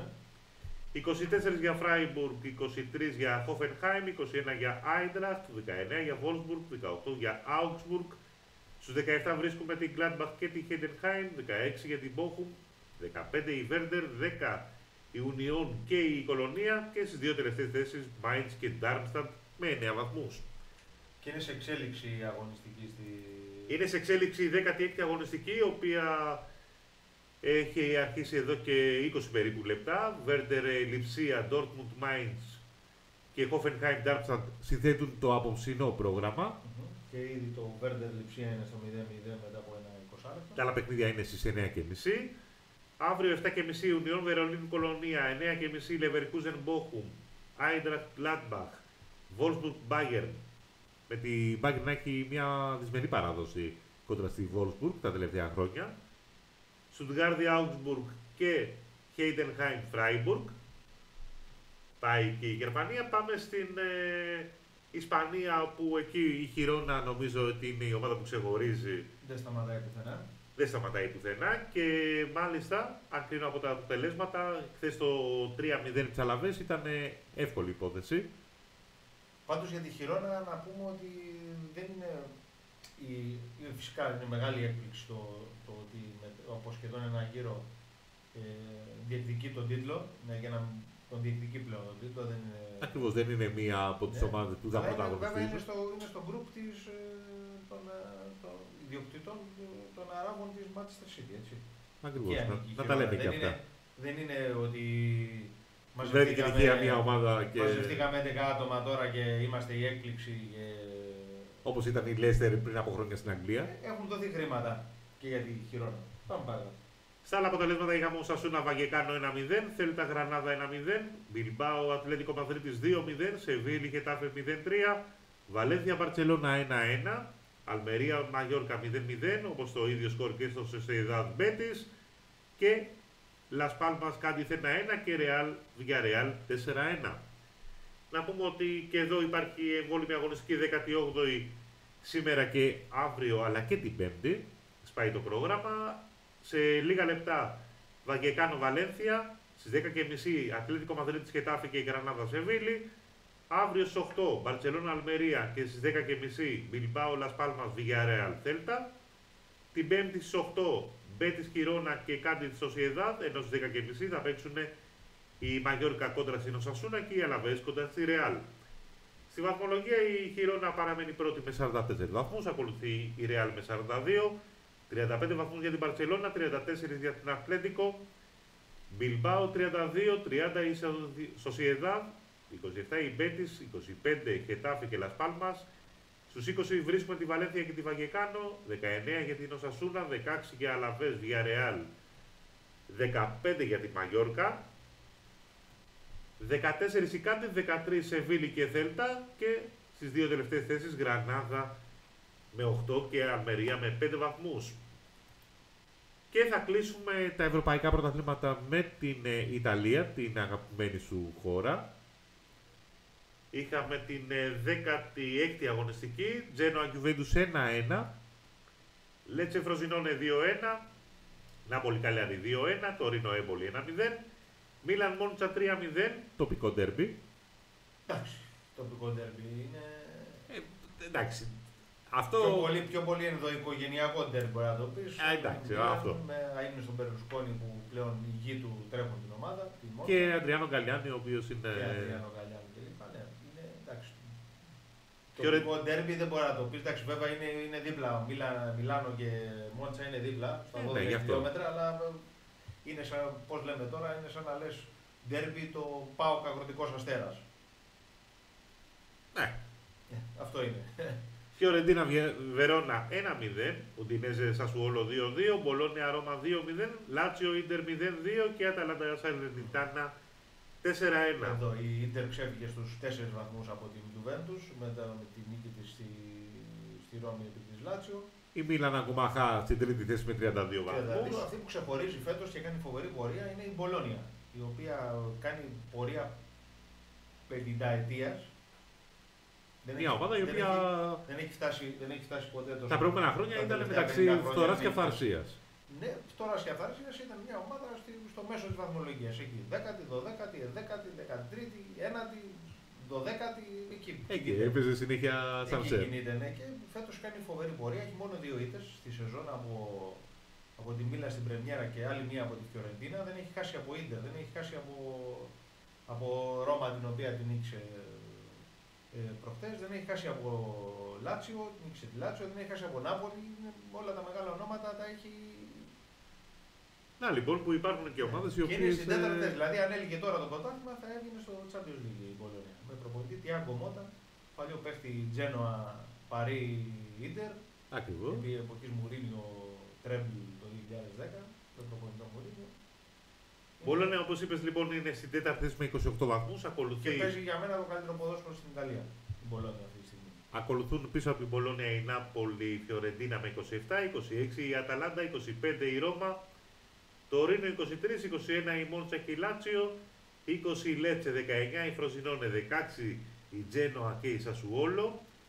24 για Freiburg, 23 για Hoffenheim, 21 για Eintracht, 19 για Wolfsburg, 18 για Augsburg. Στους 17 βρίσκουμε την Gladbach και την Heidenheim, 16 για την Bochum, 15 η Werder, 10 η Union και η Κολονία και στις δύο τελευταίες θέσεις Mainz και Darmstadt με 9 βαθμούς. Και είναι σε εξέλιξη η αγωνιστική στη. Είναι σε εξέλιξη η 16η αγωνιστική, η οποία έχει αρχίσει εδώ και 20 περίπου λεπτά. Werder, Lipsia, Dortmund, Mainz και Hoffenheim, Darmstadt συνθέτουν το απόψινό πρόγραμμα. Και ήδη το Werder Lipsia είναι στο 0-0 μετά από ένα 20 λεπτό. Τα άλλα παιχνίδια είναι στις 9.30. Αύριο 7.30 Union Βερολίνου Κολονία, 9.30 Leverkusen Bochum, Eintracht Gladbach, Wolfsburg Bayern. Με τη Bayern να έχει μια δυσμενή παράδοση κόντρα στη Wolfsburg τα τελευταία χρόνια. Stuttgart Augsburg και Heidenheim Freiburg. Πάει και η Γερμανία. Πάμε στην Ισπανία, όπου εκεί η Χιρόνα νομίζω ότι είναι η ομάδα που ξεχωρίζει. Δεν σταματάει πουθενά. Δεν σταματάει πουθενά και μάλιστα, αν κρίνω από τα αποτελέσματα, χθες το 3-0 της Αλαβές ήταν εύκολη υπόθεση. Πάντως για τη Χιρόνα να πούμε ότι δεν είναι. Φυσικά είναι μεγάλη έκπληξη το ότι από σχεδόν ένα γύρο διεκδικεί τον τίτλο. Για να τον διεκδικεί πλέον τον τίτλο. Δεν είναι. Ακριβώς, δεν είναι μία από τις ομάδες που θα πρωταγωνιστήσουν. Βέβαια είναι στο γκρουπ των ιδιοκτητών των Αράβων της Manchester City. Έτσι. Ακριβώς, να τα λέμε και αυτά. Δεν είναι ότι. Μαζευτήκαμε μια ομάδα και. Μαζευτήκαμε 11 άτομα τώρα και είμαστε η έκπληξη. Όπως ήταν η Leicester πριν από χρόνια στην Αγγλία. Έχουν δοθεί χρήματα και για τη Χιρόνα. Πάμε πάλι. Στα άλλα αποτελέσματα είχαμε Οσασούνα Βαγεκάνο 1-0, Θέλτα Γρανάδα 1-0, Μπιλμπάο Ατλέτικο Μαδρίτης 2-0, Σεβίλη Γετάφε 0-3, Βαλένθια Μπαρτσελώνα 1-1, Αλμερία Μαγιόρκα 0-0, όπως το ίδιο σκορ και στο Σοσιεδάδ Μπέτις και Λας Πάλμας Κάντιθ 1-1 και Ρεάλ Villarreal 4-1. Να πούμε ότι και εδώ υπάρχει εμβόλυμη αγωνιστική 18η σήμερα και αύριο, αλλά και την Πέμπτη. Σπάει το πρόγραμμα. Σε λίγα λεπτά Βαγεκάνο Βαλένθια, στις 10.30 Ατλέτικο Μαδρίτης Χετάφη και η Γρανάδα Σεβίλη. Αύριο στις 8 Μπαρτσελώνα Αλμερία και στις 10.30 Μπιλμπάο Λας Πάλμας Villarreal Θέλτα. Την Πέμπτη στις 8 Μπέτις Χιρόνα και Κάντιθ Σοσιεδάδ, ενώ στις 10.30 θα παίξουν η Μαγιόρκα κόντρα στην Οσασούνα και η Αλαβές κόντρα στη Ρεάλ. Στη βαθμολογία η Χιρόνα παραμένει πρώτη με 44 βαθμούς, ακολουθεί η Ρεάλ με 42, 35 βαθμούς για την Μπαρτσελώνα, 34 για την Ατλέτικο, Μπιλμπάο 32, 30 η Σοσιεδάδ, 27 η Μπέτις, 25 Χετάφη και Λας Πάλμας. Στους 20 βρίσκουμε τη Βαλένθια και τη Βαγεκάνο, 19 για την Οσασούνα, 16 για Αλαβές Villarreal, 15 για τη Μαγιόρκα, 14 η Κάντιθ, 13 Σεβίλη και Θέλτα και στις δύο τελευταίες θέσεις Γρανάδα με 8 και Αλμερία με 5 βαθμούς. Και θα κλείσουμε τα ευρωπαϊκά πρωταθλήματα με την Ιταλία, την αγαπημένη σου χώρα. Είχαμε την 16η αγωνιστική, Τζένοα Γιουβέντους 1-1, Λέτσε Φροζινόνε 2-1, Νάπολη Καλιάρη 2-1, Τωρίνο Έμπολη 1-0, Μίλαν Μόντσα 3-0, τοπικό ντέρμπι. Εντάξει, τοπικό ντέρμπι είναι. Εντάξει, Αυτό... Πιο πολύ ενδοοικογενειακό ντέρμπι μπορεί να το πεις. Εντάξει, αυτό. Είναι στον Μπερλουσκόνη που πλέον οι γη του τρέχουν την ομάδα. Και Αντριάνο Γκαλιάνι, ο οποίος είναι... Και Αντριάνο Γκαλιάνι κλπ. Ναι, είναι εντάξει. Το τοπικό ντέρμπι δεν μπορεί να το πεις. Εντάξει, βέβαια είναι δίπλα. Μιλάνο και Μόντσα είναι δίπλα στα 12 χιλιόμετρα, αλλά είναι σαν, πώς λέμε τώρα, είναι σαν να λες ντέρμπι το ΠΑΟΚ Αγροτικός Αστέρας. Ναι. Αυτό είναι. Φιωρεντίνα Βερόνα 1-0, Ουντινέζε Σασουόλο 2-2, Μπολόνια Ρώμα 2-0, Λάτσιο Ίντερ 0-2 και Αταλάντα Σαλερνιτάνα 4-1. Εδώ η Ίντερ ξέφυγε στους 4 βαθμούς από την Γιουβέντους με τη νίκη της στη Ρώμη επί της Λάτσιο. Η Μίλαν Αγκουμαχά στην τρίτη θέση με 32 βαθμούς. Αυτή που ξεχωρίζει φέτος και κάνει φοβερή πορεία είναι η Μπολόνια, η οποία κάνει πορεία 50 ετίας. Μια ομάδα η οποία δεν έχει φτάσει ποτέ τόσο. Τα προηγούμενα χρόνια ήταν μεταξύ φθοράς και αυθαρσίας. Ναι, φθοράς και αυθαρσίας ήταν μια ομάδα στο μέσο της βαθμολογίας. Εκεί 10η, 12η, 11η, 13η, 1η, 12η. Εκεί έπαιζε συνέχεια σανσέρ. Εκεί κινείται, ναι, και φέτος κάνει φοβερή πορεία. Έχει μόνο 2 ήττες στη σεζόν από τη Μίλαν στην Πρεμιέρα και άλλη μία από τη Φιωρεντίνα. Δεν έχει χάσει από Ίντερ, δεν έχει χάσει από Ρώμα, την οποία την νίκησε προχτές, δεν έχει χάσει από Λάτσιο, νίκησε τη Λάτσιο, δεν έχει χάσει από Νάπολη, όλα τα μεγάλα ονόματα τα έχει. Να λοιπόν που υπάρχουν και ομάδες οι οποίες. Και είναι στην τέταρτη θέση, δηλαδή αν έλυγε τώρα το πρωτάθλημα θα έβγαινε στο Champions League η Μπολόνια. Με προπονητή Τιάγκο Μότα, παλιό παίχτη Τζένοα Παρί Ίντερ. Ακριβώς. Επί εποχής Μουρίνιο Τρέμπλ το 2010, με προπονητό Μουρίνιο. Μπολόνια, όπως είπες, λοιπόν, είναι στην τέταρτη θέση με 28 βαθμούς. Και παίζει για μένα το καλύτερο ποδόσφαιρο στην Ιταλία. Η Μπολόνια αυτή τη στιγμή. Ακολουθούν πίσω από την Μπολόνια η Νάπολη, η Φιωρεντίνα με 27, 26 η Αταλάντα, 25 η Ρώμα, το Ρήνο 23, 21 η Μόντσα και η Λάτσιο, 20 η Λέτσε, 19 η Φροζινόνε, 16 η Τζένοα και η Σασουόλο,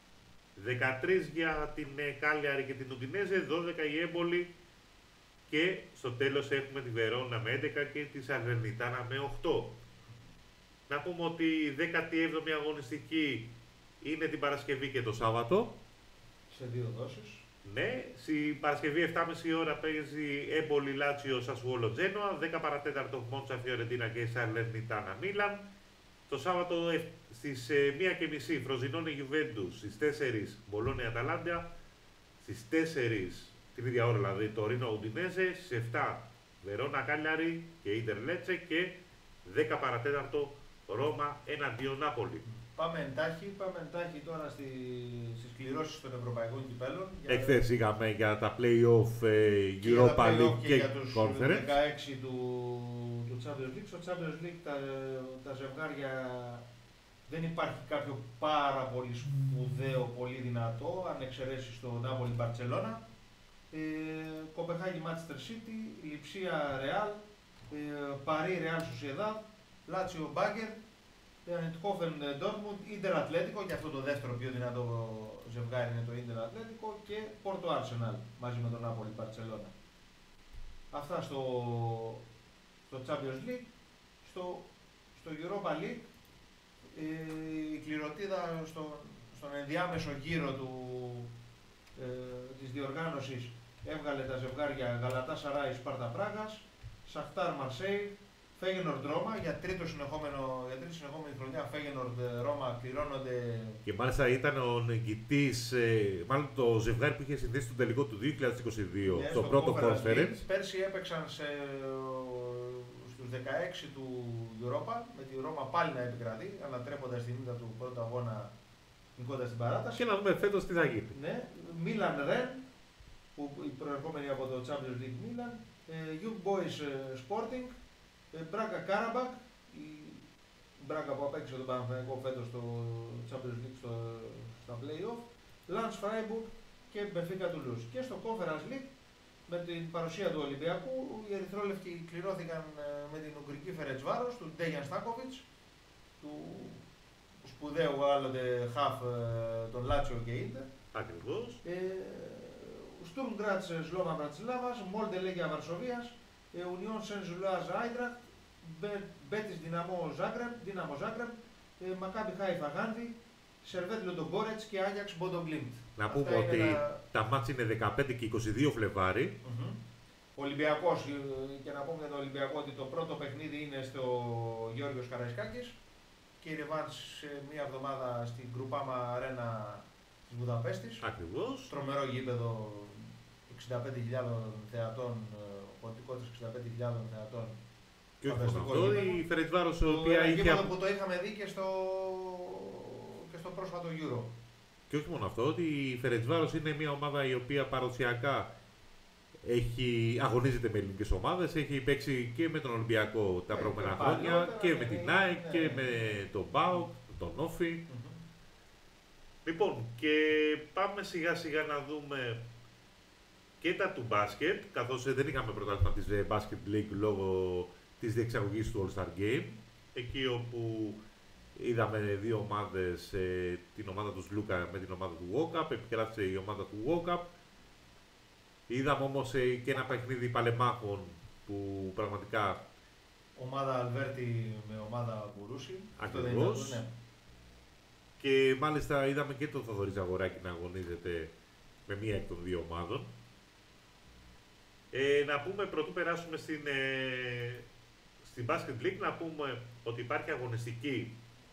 13 για την Κάλιαρη και την Ουντινέζε, 12 η Έμπολη. Και στο τέλος έχουμε τη Βερόνα με 11 και τη Σαλερνιτάνα με 8. Να πούμε ότι η 17η αγωνιστική είναι την Παρασκευή και το Σάββατο. Σε 2 δόσεις. Ναι, στην Παρασκευή 7.30 ώρα παίζει Έμπολη Λάτσιο Σασουόλο Τζένοα, 10 παρατέταρτο Μόντσα Φιωρεντίνα και Σαλερνιτάνα Μίλαν. Το Σάββατο στις 1.30 Φροζινόνε Γιουβέντους, στις 4 Μπολόνια Αταλάντα, στις 4 την ίδια ώρα δηλαδή το Ρήνο Ουντινέζε, στις 7 Βερόνα Κάλιαρη και Ίντερ Λέτσε και 10 παρατέταρτο Ρώμα εναντίον Νάπολη. Πάμε εντάχει τώρα στις κληρώσεις των Ευρωπαϊκών Κυπέλλων. Εχθές είχαμε για τα play-off Europa League και για τους Conference. 16 του Champions League. Στο Champions League τα ζευγάρια δεν υπάρχει κάποιο πάρα πολύ σπουδαίο, πολύ δυνατό, αν εξαιρέσεις το Νάπολη Μπαρτσελώνα. Κοπεχάγη Manchester City, Λιψία Ρεάλ, Παρί Ρεάλ Σοσιεδάδ, Λάτσιο Μπάγκερ, Eindhoven Ντόρτμουντ, Ίντερ Ατλέτικο, και αυτό το δεύτερο πιο δυνατό ζευγάρι είναι το Ίντερ Ατλέτικο, και Πόρτο Άρσεναλ μαζί με τον Νάπολη Μπαρτσελώνα. Αυτά στο Champions League. Στο Europa League η κληροτίδα στον ενδιάμεσο γύρο της διοργάνωσης έβγαλε τα ζευγάρια Γαλατά Σαράι Σπάρτα Πράγας, Σαχτάρ Μαρσέι, Φέγενορντ Ρώμα. Για τρίτη συνεχόμενη χρονιά Φέγενορντ Ρώμα κληρώνονται. Και μάλιστα ήταν ο νικητής, μάλλον το ζευγάρι που είχε συνδέσει τον τελικό του 2022 στο πρώτο conference. Πέρσι έπαιξαν στους 16 του Europa, με τη Ρώμα πάλι να επικρατεί, ανατρέποντας την ήττα του πρώτου αγώνα νικώντας την παράταση. Και να δούμε φέτος τι θα γίνει. Ναι, Μίλαν Ρεν, που η προερχόμενη από το Champions League Μίλαν, Young Boys Sporting, Μπράγκα Κάραμπακ, η Μπράγκα που απέκτησε τον Παναθηναϊκό φέτος στο Champions League στα play-off, Lance Freiburg και Benfica Toulouse. Και στο Conference League, με την παρουσία του Ολυμπιακού, οι Ερυθρόλευκοι κληρώθηκαν με την Ουγγρική Φερετσβάρος, του Ντέγιαν Στάκοβιτς, του σπουδαίου άλλοτε χαφ των Λάτσιο και Ίντερ. Ακριβώς. Στουρμ Γκράτς Σλόβαν Μπρατισλάβας, Μόλντε Λέγια Βαρσοβίας, Ουνιόν Σεν Ζουλουάζ Άιντραχτ, Μπέτις Δυναμό Ζάγκρεμ, Μακάμπι Χάιφα Γάνδη, Σερβέτ Λουντογκόρετς και Άγιαξ Μποντογκλίμπτ. Να πούμε ότι τα μάτς είναι 15 και 22 Φλεβάρι. Ολυμπιακός, και να πούμε για τον Ολυμπιακό ότι το πρώτο παιχνίδι είναι στο Γιώργος Καραϊσκάκης και η ρεβάνς σε μία εβδομάδα στην Γκρουπάμα Αρένα της Βουδαπέστης. Ακριβώς. Τρομερό γήπεδο 65.000 θεατών, ποντικότητας 65.000 θεατών. Και όχι μόνο αυτό, η Φερετσβάρος η οποία είχε... που το είχαμε δει και στο πρόσφατο Euro. Και όχι μόνο αυτό, ότι η Φερετσβάρος είναι μια ομάδα η οποία παραδοσιακά αγωνίζεται με ελληνικές ομάδες, έχει παίξει και με τον Ολυμπιακό τα προηγούμενα χρόνια και με την ΑΕΚ και με τον ΠΑΟΚ, τον Όφη. Λοιπόν, και πάμε σιγά σιγά να δούμε και τα του μπάσκετ, καθώς δεν είχαμε πρωτάθλημα της Basket League λόγω της διεξαγωγής του All Star Game, εκεί όπου είδαμε δύο ομάδες, την ομάδα του Λούκα με την ομάδα του Walkup, επικράτησε η ομάδα του Walkup. Είδαμε όμως και ένα παιχνίδι παλεμάχων που πραγματικά... Ομάδα Αλβέρτη με ομάδα Μπουρούση. Ακριβώς. Ναι. Και μάλιστα είδαμε και τον Θοδωρή Ζαγοράκη να αγωνίζεται με μία εκ των δύο ομάδων. Να πούμε, πρωτού περάσουμε στην Basket League, να πούμε ότι υπάρχει αγωνιστική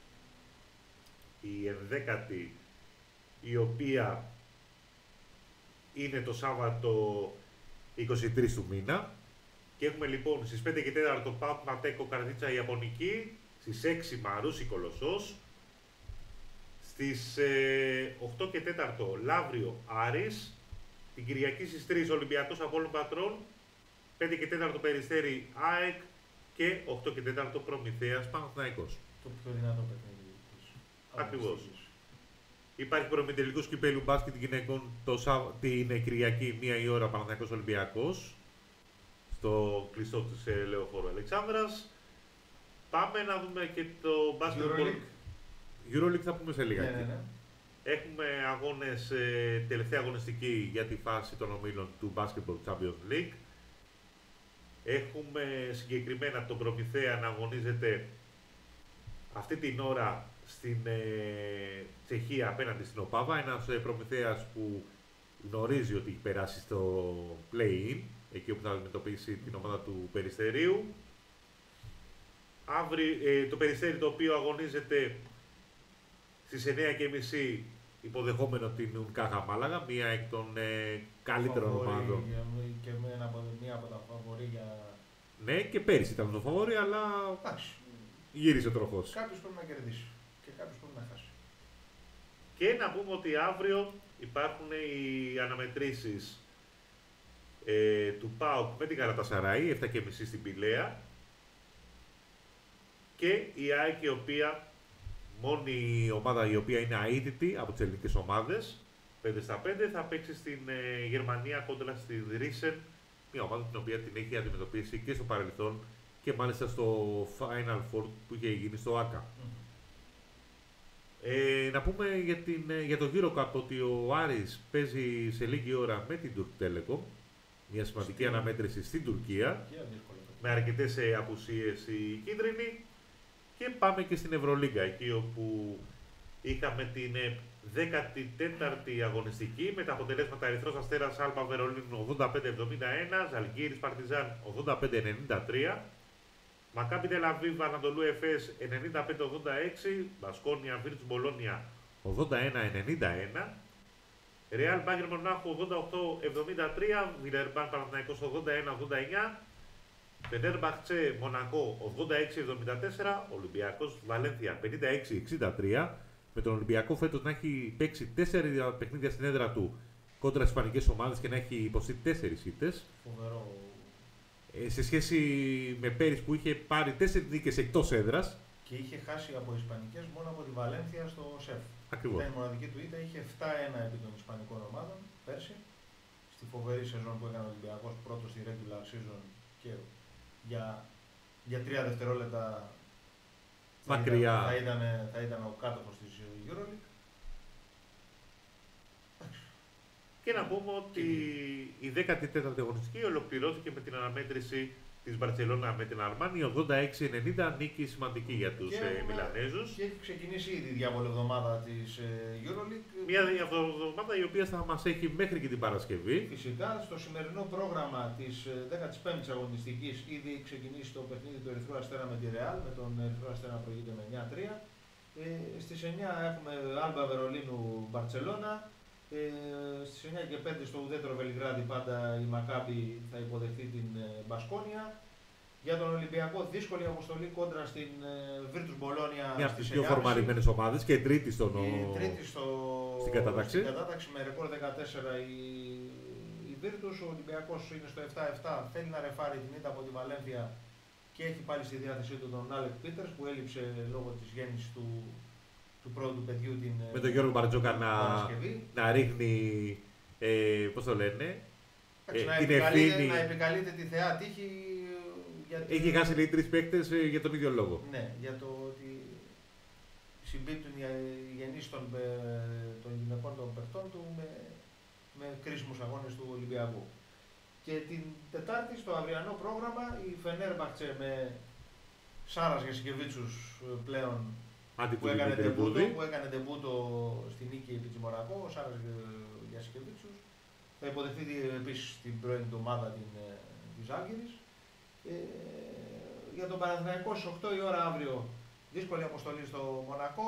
η 11η, η οποία είναι το Σάββατο 23 του μήνα. Και έχουμε λοιπόν στις 5 και 4 το ΠΑΟΚ Ματέκο Καρδίτσα Ιαπωνική, στις 6 Μαρούσι Κολοσσός, στις 8 και 4 Λαύριο Άρης, την Κυριακή στις 3 Ολυμπιακός Απόλλων Πατρών, 5 και 4 Περιστέρι ΑΕΚ και 8 και 4 Προμηθέας Παναθηναϊκός. Το πιο δυνατό παιχνίδι. Ακριβώς. Υπάρχει προημιτελικός κυπέλλου μπάσκετ γυναικών την Κυριακή 1 η ώρα Παναθηναϊκός Ολυμπιακός στο κλειστό της Λεωφόρου Αλεξάνδρας. Πάμε να δούμε και το μπάσκετ. EuroLeague θα πούμε σε λίγα. Ναι. Έχουμε αγώνες, τελευταία αγωνιστική για τη φάση των ομίλων του Basketball Champions League. Έχουμε συγκεκριμένα τον Προμηθέα να αγωνίζεται αυτή την ώρα στην Τσεχία απέναντι στην Οπάβα. Ένας Προμηθέας που γνωρίζει ότι έχει περάσει στο play-in, εκεί όπου θα αντιμετωπίσει την ομάδα του Περιστερίου. Το Περιστέρι, το οποίο αγωνίζεται στις 9:30 υποδεχόμενο την Ουνκάχα Μάλαγα, μία εκ των καλύτερων ομάδων. Και μία από τα φαβορί για... Ναι, και πέρυσι ήταν το φαβορί, αλλά γύρισε ο τροχός. Κάποιος πρέπει να κερδίσει και κάποιος πρέπει να χάσει. Και να πούμε ότι αύριο υπάρχουν οι αναμετρήσεις του ΠΑΟΚ με την Γαλατασαράη, 7:30 στην Πηλαία, και η ΑΕΚ, η οποία μόνη ομάδα η οποία είναι αίτητη από τις ελληνικές ομάδες, 5-5, θα παίξει στην Γερμανία κόντρα στη Ρίσεν, μια ομάδα την οποία την έχει αντιμετωπίσει και στο παρελθόν και μάλιστα στο Final Four που είχε γίνει στο ΆΚΑ. Να πούμε για το EuroCup ότι ο Άρης παίζει σε λίγη ώρα με την Turk Telecom, μια σημαντική αναμέτρηση στην Τουρκία, με αρκετές απουσίες οι κίτρινοι. Και πάμε και στην Ευρωλίγκα, εκεί όπου είχαμε την 14η αγωνιστική με τα αποτελέσματα Ερυθρός Αστέρας Άλμπα Βερολίνου 85-71, Ζαλγκίρις Παρτιζάν 85-93, Μακάμπι Τελαβίβ Ανατολού Εφές 95-86, Μπασκόνια Βίρτς Μπολόνια 81-91, Ρεάλ Μπάγερ Μονάχου 88-73, Βιλερμπάν Παναθηναϊκός 81-89, Φενέρμπαχτσε Μονακό 86-74, Ολυμπιακός Βαλένθια 56-63, με τον Ολυμπιακό φέτος να έχει παίξει 4 παιχνίδια στην έδρα του κόντρα στις ισπανικές ομάδες και να έχει υποστεί 4 ήττες. Φοβερό. Σε σχέση με πέρυσι που είχε πάρει 4 νίκες εκτός έδρας. Και είχε χάσει από ισπανικές μόνο από τη Βαλένθια στο ΣΕΦ. Ακριβώς. Ήταν η μοναδική του ήττα, είχε 7-1 επί των ισπανικών ομάδων πέρσι. Στη φοβερή σεζόν που έκανε ο Ολυμπιακός πρώτο στη regular season και για 3 δευτερόλεπτα μακριά θα ήταν ο κάτοχος της EuroLeague. Και να πούμε ότι η 14η αγωνιστική ολοκληρώθηκε με την αναμέτρηση της Μπαρτσελώνα με την Αρμάνι, 86-90, νίκη σημαντική για τους Μιλανέζους. Και έχει ξεκινήσει ήδη η διάβολη εβδομάδα της EuroLeague. Μια εβδομάδα η οποία θα μας έχει μέχρι και την Παρασκευή. Φυσικά, στο σημερινό πρόγραμμα της 15ης αγωνιστικής ήδη έχει ξεκινήσει το παιχνίδι του Ερυθρού Αστέρα με τη Real, με τον Ερυθρό Αστέρα να προηγείται με 9-3. Στις 9 έχουμε Άλμπα Βερολίνου Μπαρτσελώνα. Στις 9 και 5 στο ουδέτερο Βελιγράδι πάντα η Μακάμπι θα υποδεχτεί την Μπασκόνια. Για τον Ολυμπιακό δύσκολη αποστολή κόντρα στην Virtus Bologna. Μια από τις πιο φορμαρισμένες ομάδες και τρίτη στην κατάταξη. Στην κατάταξη με ρεκόρ 14 η Virtus. Ο Ολυμπιακός είναι στο 7-7, θέλει να ρεφάρει την ήττα από τη Βαλένθια και έχει πάλι στη διάθεσή του τον Άλεκ Πίτερς που έλειψε λόγω της γέννησης του πρώτου παιδιού την με τον Γιώργο Μπαρτζόκα να ρίχνει, πώς το λένε, την ευθύνη. Να επικαλείται τη θεά τύχη. Έχει χάσει λέει 3 παίκτες για τον ίδιο λόγο. Ναι, για το ότι συμπίπτουν οι γεννήσεις των γυναικών των παιχτών του με κρίσιμους αγώνες του Ολυμπιακού. Και την Τετάρτη στο αυριανό πρόγραμμα η Φενέρμπαχτσε με Σάρας Γιασκεβίτσους πλέον που έκανε ντεμπούτο στη νίκη επί της Μονακό, ο Σάρας Γιασκεβίτσους. Θα υποδεχτεί επίσης την πρώην του ομάδα της Ζάλγκιρης. Για τον Παναθηναϊκό στις 8 η ώρα αύριο δύσκολη αποστολή στο Μονακό.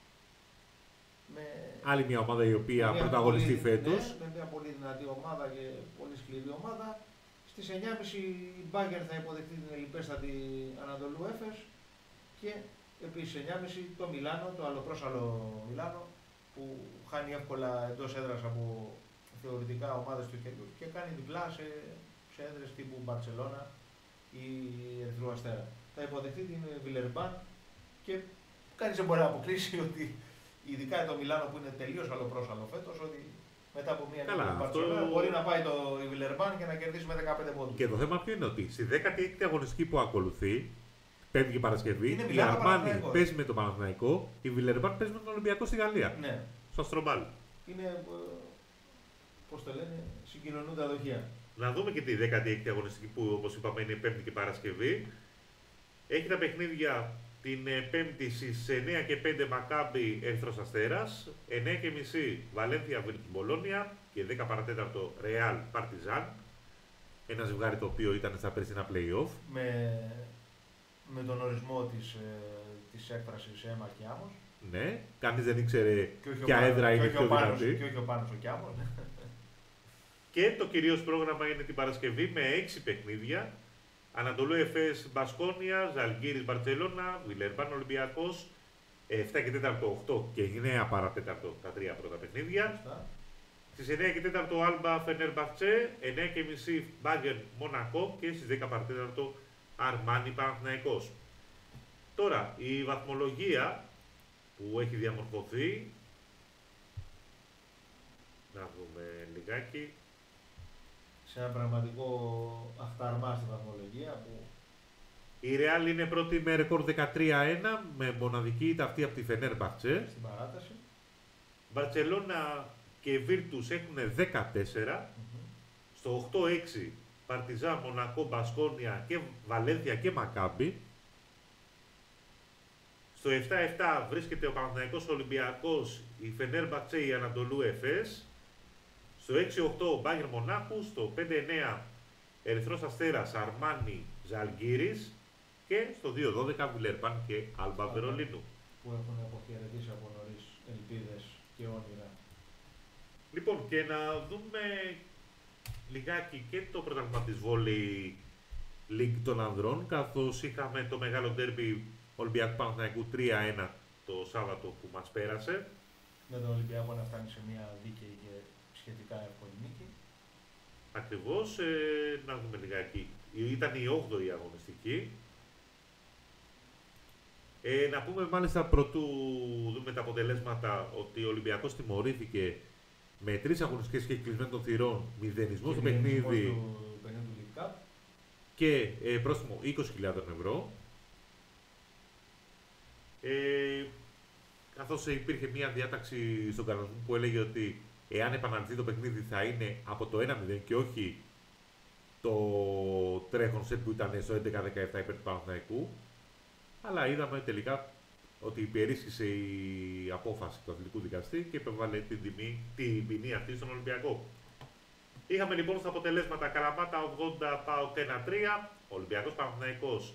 Άλλη μια ομάδα η οποία πρωταγωνιστεί φέτος. Ναι, με μια πολύ δυνατή ομάδα και πολύ σκληρή ομάδα. Στις 9.30 η Μπάγκερ θα υποδεχτεί την ελιπέστατη Ανατολού Έφες και επίσης 9.30 το Μιλάνο, το αλλοπρόσαλλο Μιλάνο που χάνει εύκολα εντός έδρας από θεωρητικά ομάδες του χεριού και κάνει διπλά σε έδρες τύπου Μπαρτσελώνα ή Ερυθρού Αστέρα. Θα υποδεχτεί την Βιλερμπάν και κανείς δεν μπορεί να αποκλείσει ότι ειδικά το Μιλάνο που είναι τελείως αλλοπρόσαλλο φέτος, ότι μετά από μια νίκη Μπαρτσελώνα μπορεί να πάει η Βιλερμπάν και να κερδίσει με 15 πόντους. Και το θέμα ποιο είναι ότι στη 16η αγωνιστική που ακολουθεί, Πέμπτη και Παρασκευή, η Αρμάνι παίζει με τον Παναθηναϊκό, η Βιλερμπάν παίζει με τον Ολυμπιακό στη Γαλλία. Ναι. Στο Αστρομπάλ. Είναι, πώς το λένε, συγκοινωνούν τα δοχεία. Να δούμε και τη 16η αγωνιστική που, όπως είπαμε, είναι Πέμπτη και Παρασκευή. Έχει τα παιχνίδια την Πέμπτη στις 9 και 5 Μακάμπι Ερυθρός Αστέρας, 9 και μισή Βαλένθια Virtus Bologna και 10 παρατέταρτο Real Partizan. Ένα ζευγάρι το οποίο ήταν στα περσινά play-off. Με τον ορισμό της έκφρασης αίμα και άμμος. Ναι, κανείς δεν ήξερε ποια έδρα είναι πιο δυνατή. Και όχι ο Πάνος ο Κιάμος. Και το κυρίως πρόγραμμα είναι την Παρασκευή με 6 παιχνίδια. Ανατολού Εφές Μπασκόνια, Ζαλγκίρις Μπαρτσελώνα, Βιλερμπάν Ολυμπιακός, 7 και 4 8 και 9 παρατέταρτο τα 3 πρώτα παιχνίδια. Στις 9 και 4 Άλμπα Φενέρμπαχτσε, 9 και μισή Μπάγκερν Μονακό και στις 10 παρατέταρτο Αρμάνι Παναθηναϊκός. Τώρα η βαθμολογία που έχει διαμορφωθεί, να δούμε λιγάκι. Σε ένα πραγματικό αχταρμά στη βαθμολογία που... Η Real είναι πρώτη με ρεκόρ 13-1 με μοναδική ήττα αυτή από τη Φενέρμπαχτσε. Στην παράταση. Μπαρτσελώνα και Virtus έχουν 14. Στο 8-6 Παρτιζάν, Μονακό, Μπασκόνια και Βαλένθια και Μακάμπι. Στο 7-7 βρίσκεται ο Παναθηναϊκός Ολυμπιακός, η Φενέρμπαχτσε, η Ανατολού Εφές. Στο 6-8 Μπάγερ Μονάχου, στο 5-9 Ερυθρός Αστέρας, Αρμάνι, Ζαλγκίρις και στο 2-12 Βιλερμπάν και Άλμπα Βερολίνου. Που έχουν αποχαιρετήσει από νωρίς ελπίδες και όνειρα. Λοιπόν, και να δούμε λιγάκι και το πρωτάθλημα της Volley League των ανδρών, καθώς είχαμε το μεγάλο ντέρμπι Ολυμπιακού Παναθηναϊκού 3-1 το Σάββατο που μας πέρασε. Με τον Ολυμπιακό να φτάνει σε μια δίκαιη και σχετικά εύκολη νίκη. Ακριβώς, να δούμε λιγάκι. Ήταν η 8η αγωνιστική. Να πούμε μάλιστα πρωτού δούμε τα αποτελέσματα ότι ο Ολυμπιακός τιμωρήθηκε με 3 αγωνιστικές και κλεισμένων των θυρών, μηδενισμό στο παιχνίδι και πρόστιμο 20.000 ευρώ. Καθώς υπήρχε μια διάταξη στον κανονισμό που έλεγε ότι εάν επαναληφθεί το παιχνίδι θα είναι από το 1-0 και όχι το τρέχον σετ που ήταν στο 11-17 υπέρ του Παναθηναϊκού. Αλλά είδαμε τελικά ότι υπερίσχυσε η απόφαση του αθλητικού δικαστή και επέβαλε την ποινή αυτή στον Ολυμπιακό. Είχαμε λοιπόν στα αποτελέσματα Καλαμάτα 80, ΠΑΟΚ 1-3, Ολυμπιακός Παναθηναϊκός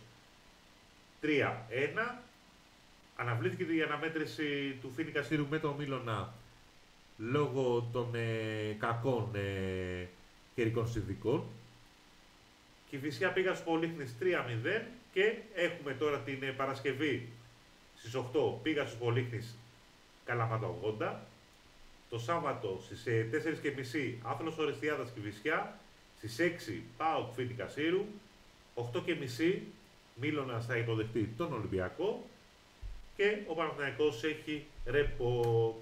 3-1. Αναβλήθηκε η αναμέτρηση του Φίνικα Σύρου με τον Μίλωνα λόγω των κακών καιρικών συνθηκών. Κηφισιά πήγα στους Πολύχνης 3-0 και έχουμε τώρα την Παρασκευή στις 8 πήγα στους Πολύχνης Καλαμάτα 80. Το Σάββατο στις 4.30 Άθλος Ορεστιάδας Κηφισιά, στις 6 ΠΑΟΚ Φίνικα Σύρου, 8.30 Μίλωνας θα υποδεχτεί τον Ολυμπιακό και ο Παναθηναϊκός έχει ρεπό.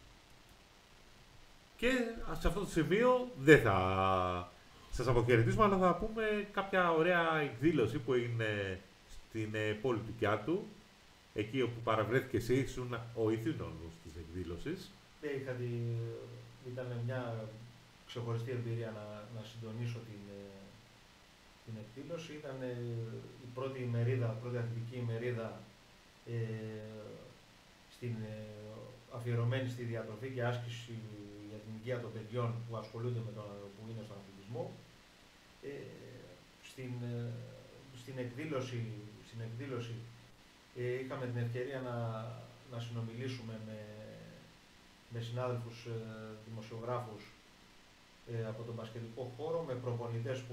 Και σε αυτό το σημείο δεν θα σας αποχαιρετήσουμε, αλλά θα πούμε κάποια ωραία εκδήλωση που είναι στην πόλη του Κιάτου, εκεί όπου παραβρέθηκε εσύ, ήσουν ο ηθήνονος της εκδήλωσης. Ήταν μια ξεχωριστή εμπειρία να συντονίσω την εκδήλωση. Ήταν η πρώτη αθλητική ημερίδα αφιερωμένη στη διατροφή και άσκηση για την υγεία των παιδιών που ασχολούνται που είναι στον αθλητισμό. Στην εκδήλωση είχαμε την ευκαιρία να συνομιλήσουμε με συνάδελφους δημοσιογράφους από τον μπασκετικό χώρο, με προπονητές που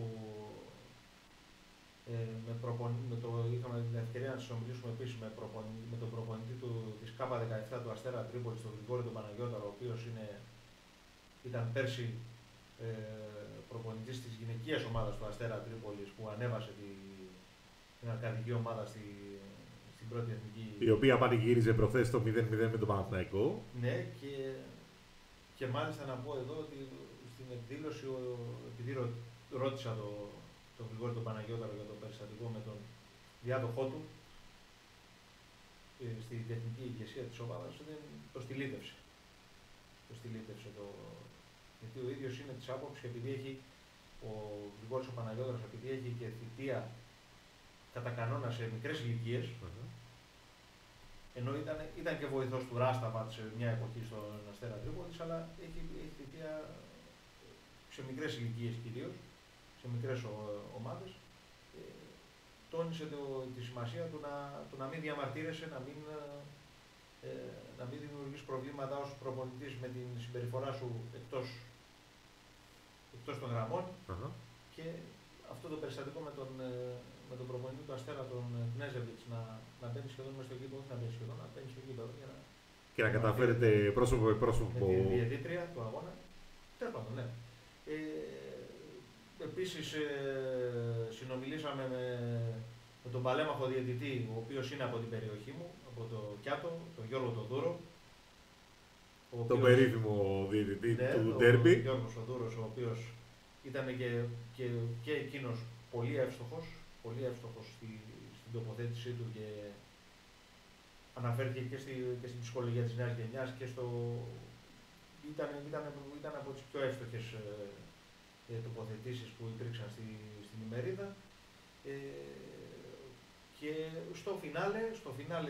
είχαμε την ευκαιρία να συνομιλήσουμε επίσης με τον προπονητή της ΚΑΠΑ 17 του Αστέρα Τρίπολης, τον Γρηγόρη τον Παναγιώταρο, ο οποίος ήταν πέρσι προπονητής της γυναικείας ομάδας του Αστέρα Τρίπολης, που ανέβασε την αρκαδική ομάδα στην πρώτη εθνική. Η οποία πανηγύριζε προχθές το 0-0 με τον Παναθηναϊκό. Ναι, και μάλιστα να πω εδώ ότι στην εκδήλωση, επειδή ρώτησα τον Γρηγόρη τον Παναγιώταρο για το περιστατικό με τον διάδοχό του στη τεχνική ηγεσία της ομάδας, το στυλίτευσε. Γιατί ο ίδιος είναι της άποψης, επειδή έχει ο Γρηγόρης ο Παναγιώταρος, επειδή έχει και θητεία κατά κανόνα σε μικρές ηλικίες, ενώ ήταν και βοηθός του Ράσταβατ σε μια εποχή στον Αστέρα Τρίπολης, αλλά έχει θητεία σε μικρές ηλικίες κυρίως, σε μικρές ομάδες. Τόνισε τη σημασία του να μην διαμαρτύρεσαι, να μην δημιουργείς προβλήματα ως προπονητής με την συμπεριφορά σου εκτός των γραμμών. Και αυτό το περιστατικό με τον προπονητή του Αστέρα, τον Κνέζεβιτς, να μπαίνει σχεδόν μες στο γήπεδο, όχι να μπαίνει σχεδόν, να μπαίνει στο γήπεδο και να καταφέρετε πρόσωπο με πρόσωπο. Με τη διαιτήτρια του αγώνα. Τέλος πάντων, ναι. Επίσης συνομιλήσαμε με τον παλέμαχο διαιτητή, ο οποίος είναι από την περιοχή μου, από το Κιάτο, τον Γιώργο τον Δούρο. Τον περίφημο διαιτητή του ντέρμπι. Ο Γιώργος ο Δούρος, ο οποίος ήταν και εκείνος πολύ εύστοχος στην τοποθέτησή του και αναφέρθηκε και στην ψυχολογία της νέας γενιάς και ήταν από τις πιο εύστοχες τοποθετήσεις που υπήρξαν στην ημερίδα. Και στο φινάλε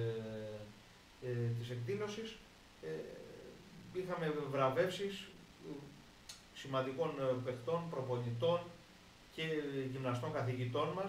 της εκδήλωσης είχαμε βραβεύσεις σημαντικών παιχτών, προπονητών και γυμναστών καθηγητών μας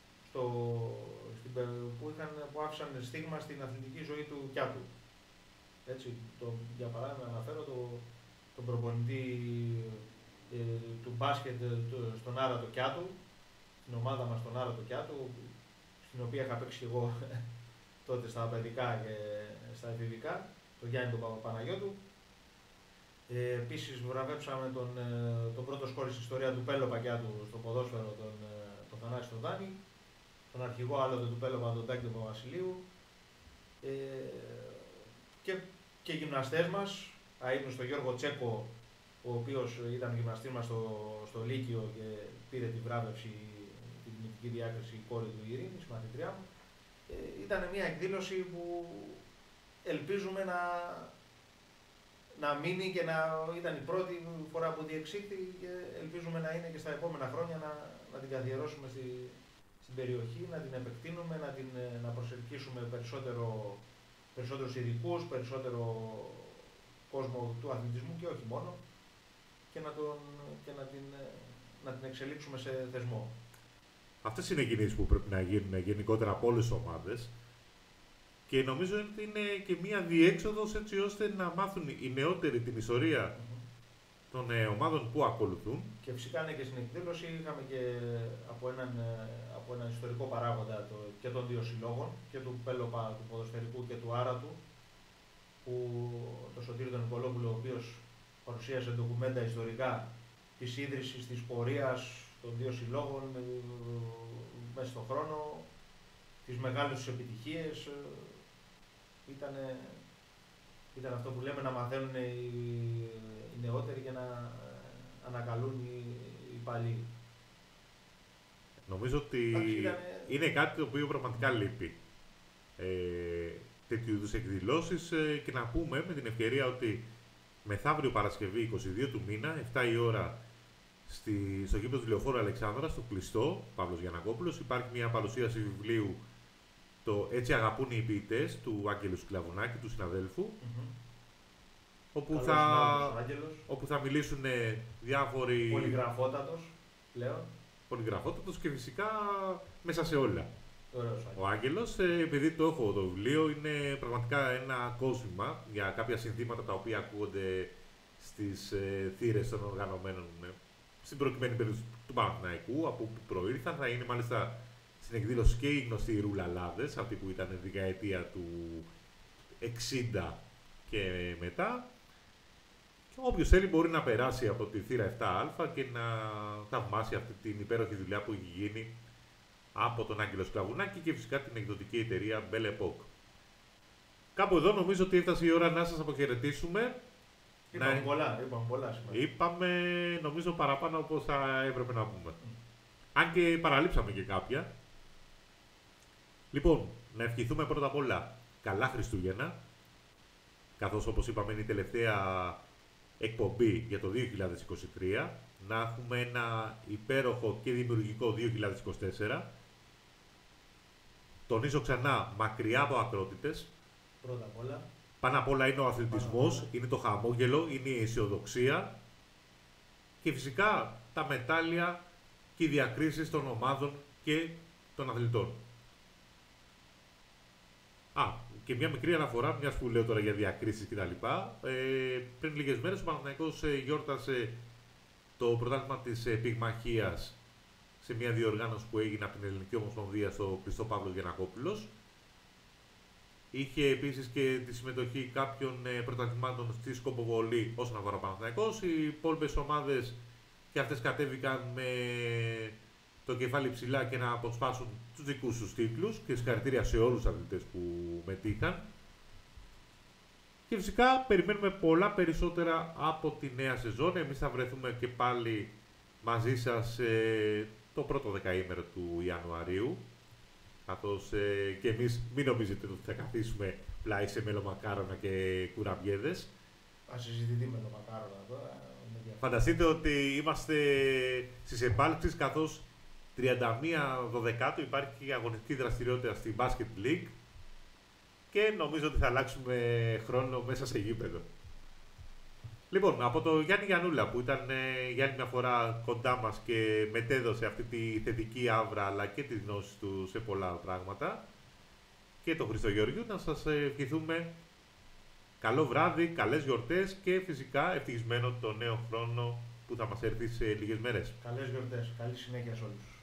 που άφησαν στίγμα στην αθλητική ζωή του Κιάτου. Έτσι, για παράδειγμα αναφέρω τον προπονητή του μπάσκετ στον Άρατο Κιάτου, την ομάδα μας στον Άρατο Κιάτου, στην οποία είχα παίξει εγώ τότε στα παιδικά και στα εφηβικά, τον Γιάννη τον Παπαπαναγιώτου. Επίσης βραβεύσαμε τον πρώτο σκόρη στην ιστορία του Πέλοπα Κιάτου στο ποδόσφαιρο, τον Θανάση τον Δάνη, τον αρχηγό άλλοτε του Πέλοπα, τον Τάκη τον Παπασιλείου, και γυμναστές μας, αείμνος τον Γιώργο Τσέκο, ο οποίος ήταν γυμναστής μας στο Λύκειο και πήρε τη βράβευση, την τιμητική διάκριση, η κόρη του Ειρήνης, μαθητριά μου. Ήταν μια εκδήλωση που ελπίζουμε να μείνει και να ήταν η πρώτη φορά που διεξήχθη και ελπίζουμε να είναι και στα επόμενα χρόνια να την καθιερώσουμε στην περιοχή, να την επεκτείνουμε, να προσελκύσουμε περισσότερους ειδικούς, περισσότερο κόσμο του αθλητισμού και όχι μόνο και να την εξελίξουμε σε θεσμό. Αυτές είναι οι κινήσεις που πρέπει να γίνουν γενικότερα από όλες τις ομάδες και νομίζω ότι είναι και μία διέξοδος έτσι ώστε να μάθουν οι νεότεροι την ιστορία των ομάδων που ακολουθούν. Και φυσικά και στην εκδήλωση είχαμε και από έναν ιστορικό παράγοντα και των δύο συλλόγων, και του Πέλοπα του ποδοσφαιρικού και του Άρατου, που το Σωτήρη τον Νικολόπουλο, ο οποίος παρουσίασε ντοκουμέντα ιστορικά της ίδρυσης, της πορείας των δύο συλλόγων μέσα στον χρόνο, τις μεγάλες τους επιτυχίες. Ήταν αυτό που λέμε, να μαθαίνουν οι νεότεροι και να ανακαλούν οι παλιοί. Νομίζω ότι είναι κάτι το οποίο πραγματικά λείπει. Τέτοιου είδους εκδηλώσεις και να πούμε με την ευκαιρία ότι μεθαύριο Παρασκευή 22 του μήνα, 7 η ώρα, στο γήπεδο του Λεωφόρου Αλεξάνδρας, στο κλειστό, Παύλος Γιαννακόπουλος, υπάρχει μια παρουσίαση βιβλίου το «Έτσι αγαπούν οι ποιητές» του Άγγελου Σκλαβουνάκη, του συναδέλφου, όπου θα μιλήσουν διάφοροι... Πολυγραφότατος πλέον. Πολυγραφότατος και φυσικά μέσα σε όλα. Ωραίος, ο Άγγελος, επειδή το έχω το βιβλίο, είναι πραγματικά ένα κόσμημα για κάποια συνθήματα τα οποία ακούγονται στις θύρες των οργανωμένων, στην προκειμένη περίπτωση του Παναθηναϊκού, από όπου προήλθαν. Θα είναι μάλιστα στην εκδήλωση και οι γνωστοί Ρουλαλάδες, αυτή που ήταν η δεκαετία του 60 και μετά. Και όποιος θέλει μπορεί να περάσει από τη θύρα 7α και να θαυμάσει αυτή την υπέροχη δουλειά που έχει γίνει από τον Άγγελο Σκλαβουνάκη και φυσικά την εκδοτική εταιρεία Belle Epoque. Κάπου εδώ νομίζω ότι έφτασε η ώρα να σας αποχαιρετήσουμε. Είπαμε πολλά σήμερα. Είπαμε νομίζω παραπάνω από όσα έπρεπε να πούμε. Αν και παραλείψαμε και κάποια. Λοιπόν, να ευχηθούμε πρώτα απ' όλα καλά Χριστούγεννα, καθώς όπως είπαμε είναι η τελευταία εκπομπή για το 2023. Να έχουμε ένα υπέροχο και δημιουργικό 2024. Τονίζω ξανά, μακριά από ακρότητες. Πρώτα απ' όλα. Πάνω απ' όλα είναι ο αθλητισμός, είναι το χαμόγελο, είναι η αισιοδοξία και φυσικά τα μετάλλια και οι διακρίσεις των ομάδων και των αθλητών. Και μια μικρή αναφορά, μιας που λέω τώρα για διακρίσεις κτλ. Πριν λίγες μέρες ο Παναθηναϊκός γιόρτασε το πρωτάθλημα της πυγμαχίας σε μια διοργάνωση που έγινε από την Ελληνική Ομοσπονδία στο κλειστό Παύλος Γιαννακόπουλος. Είχε επίσης και τη συμμετοχή κάποιων πρωταθλημάτων στη σκοποβολή όσον αφορά ο Παναθηναϊκός. Οι υπόλοιπες ομάδες και αυτές κατέβηκαν με το κεφάλι ψηλά και να αποσπάσουν τους δικούς τους τίτλους και συγχαρητήρια σε όλους τους αθλητές που μετήχαν. Και φυσικά περιμένουμε πολλά περισσότερα από τη νέα σεζόν. Εμείς θα βρεθούμε και πάλι μαζί σας το πρώτο δεκαήμερο του Ιανουαρίου. Καθώς και εμείς μην νομίζετε ότι θα καθίσουμε πλάι σε μελομακάρονα και κουραμπιέδες. Ασυζητητή μελομακάρονα τώρα. Φανταστείτε ότι είμαστε στις επάλξεις, καθώς 31 Δωδεκάτου υπάρχει και αγωνιστική δραστηριότητα στη Basket League και νομίζω ότι θα αλλάξουμε χρόνο μέσα σε γήπεδο. Λοιπόν, από το Γιάννη Γιαννούλα που ήταν για άλλη μια φορά κοντά μας και μετέδωσε αυτή τη θετική άβρα αλλά και τη γνώση του σε πολλά πράγματα, και τον Χρήστο Γεωργιού, να σας ευχηθούμε καλό βράδυ, καλές γιορτές και φυσικά ευτυχισμένο το νέο χρόνο που θα μας έρθει σε λίγες μέρες. Καλές γιορτές, καλή συνέχεια σε όλους.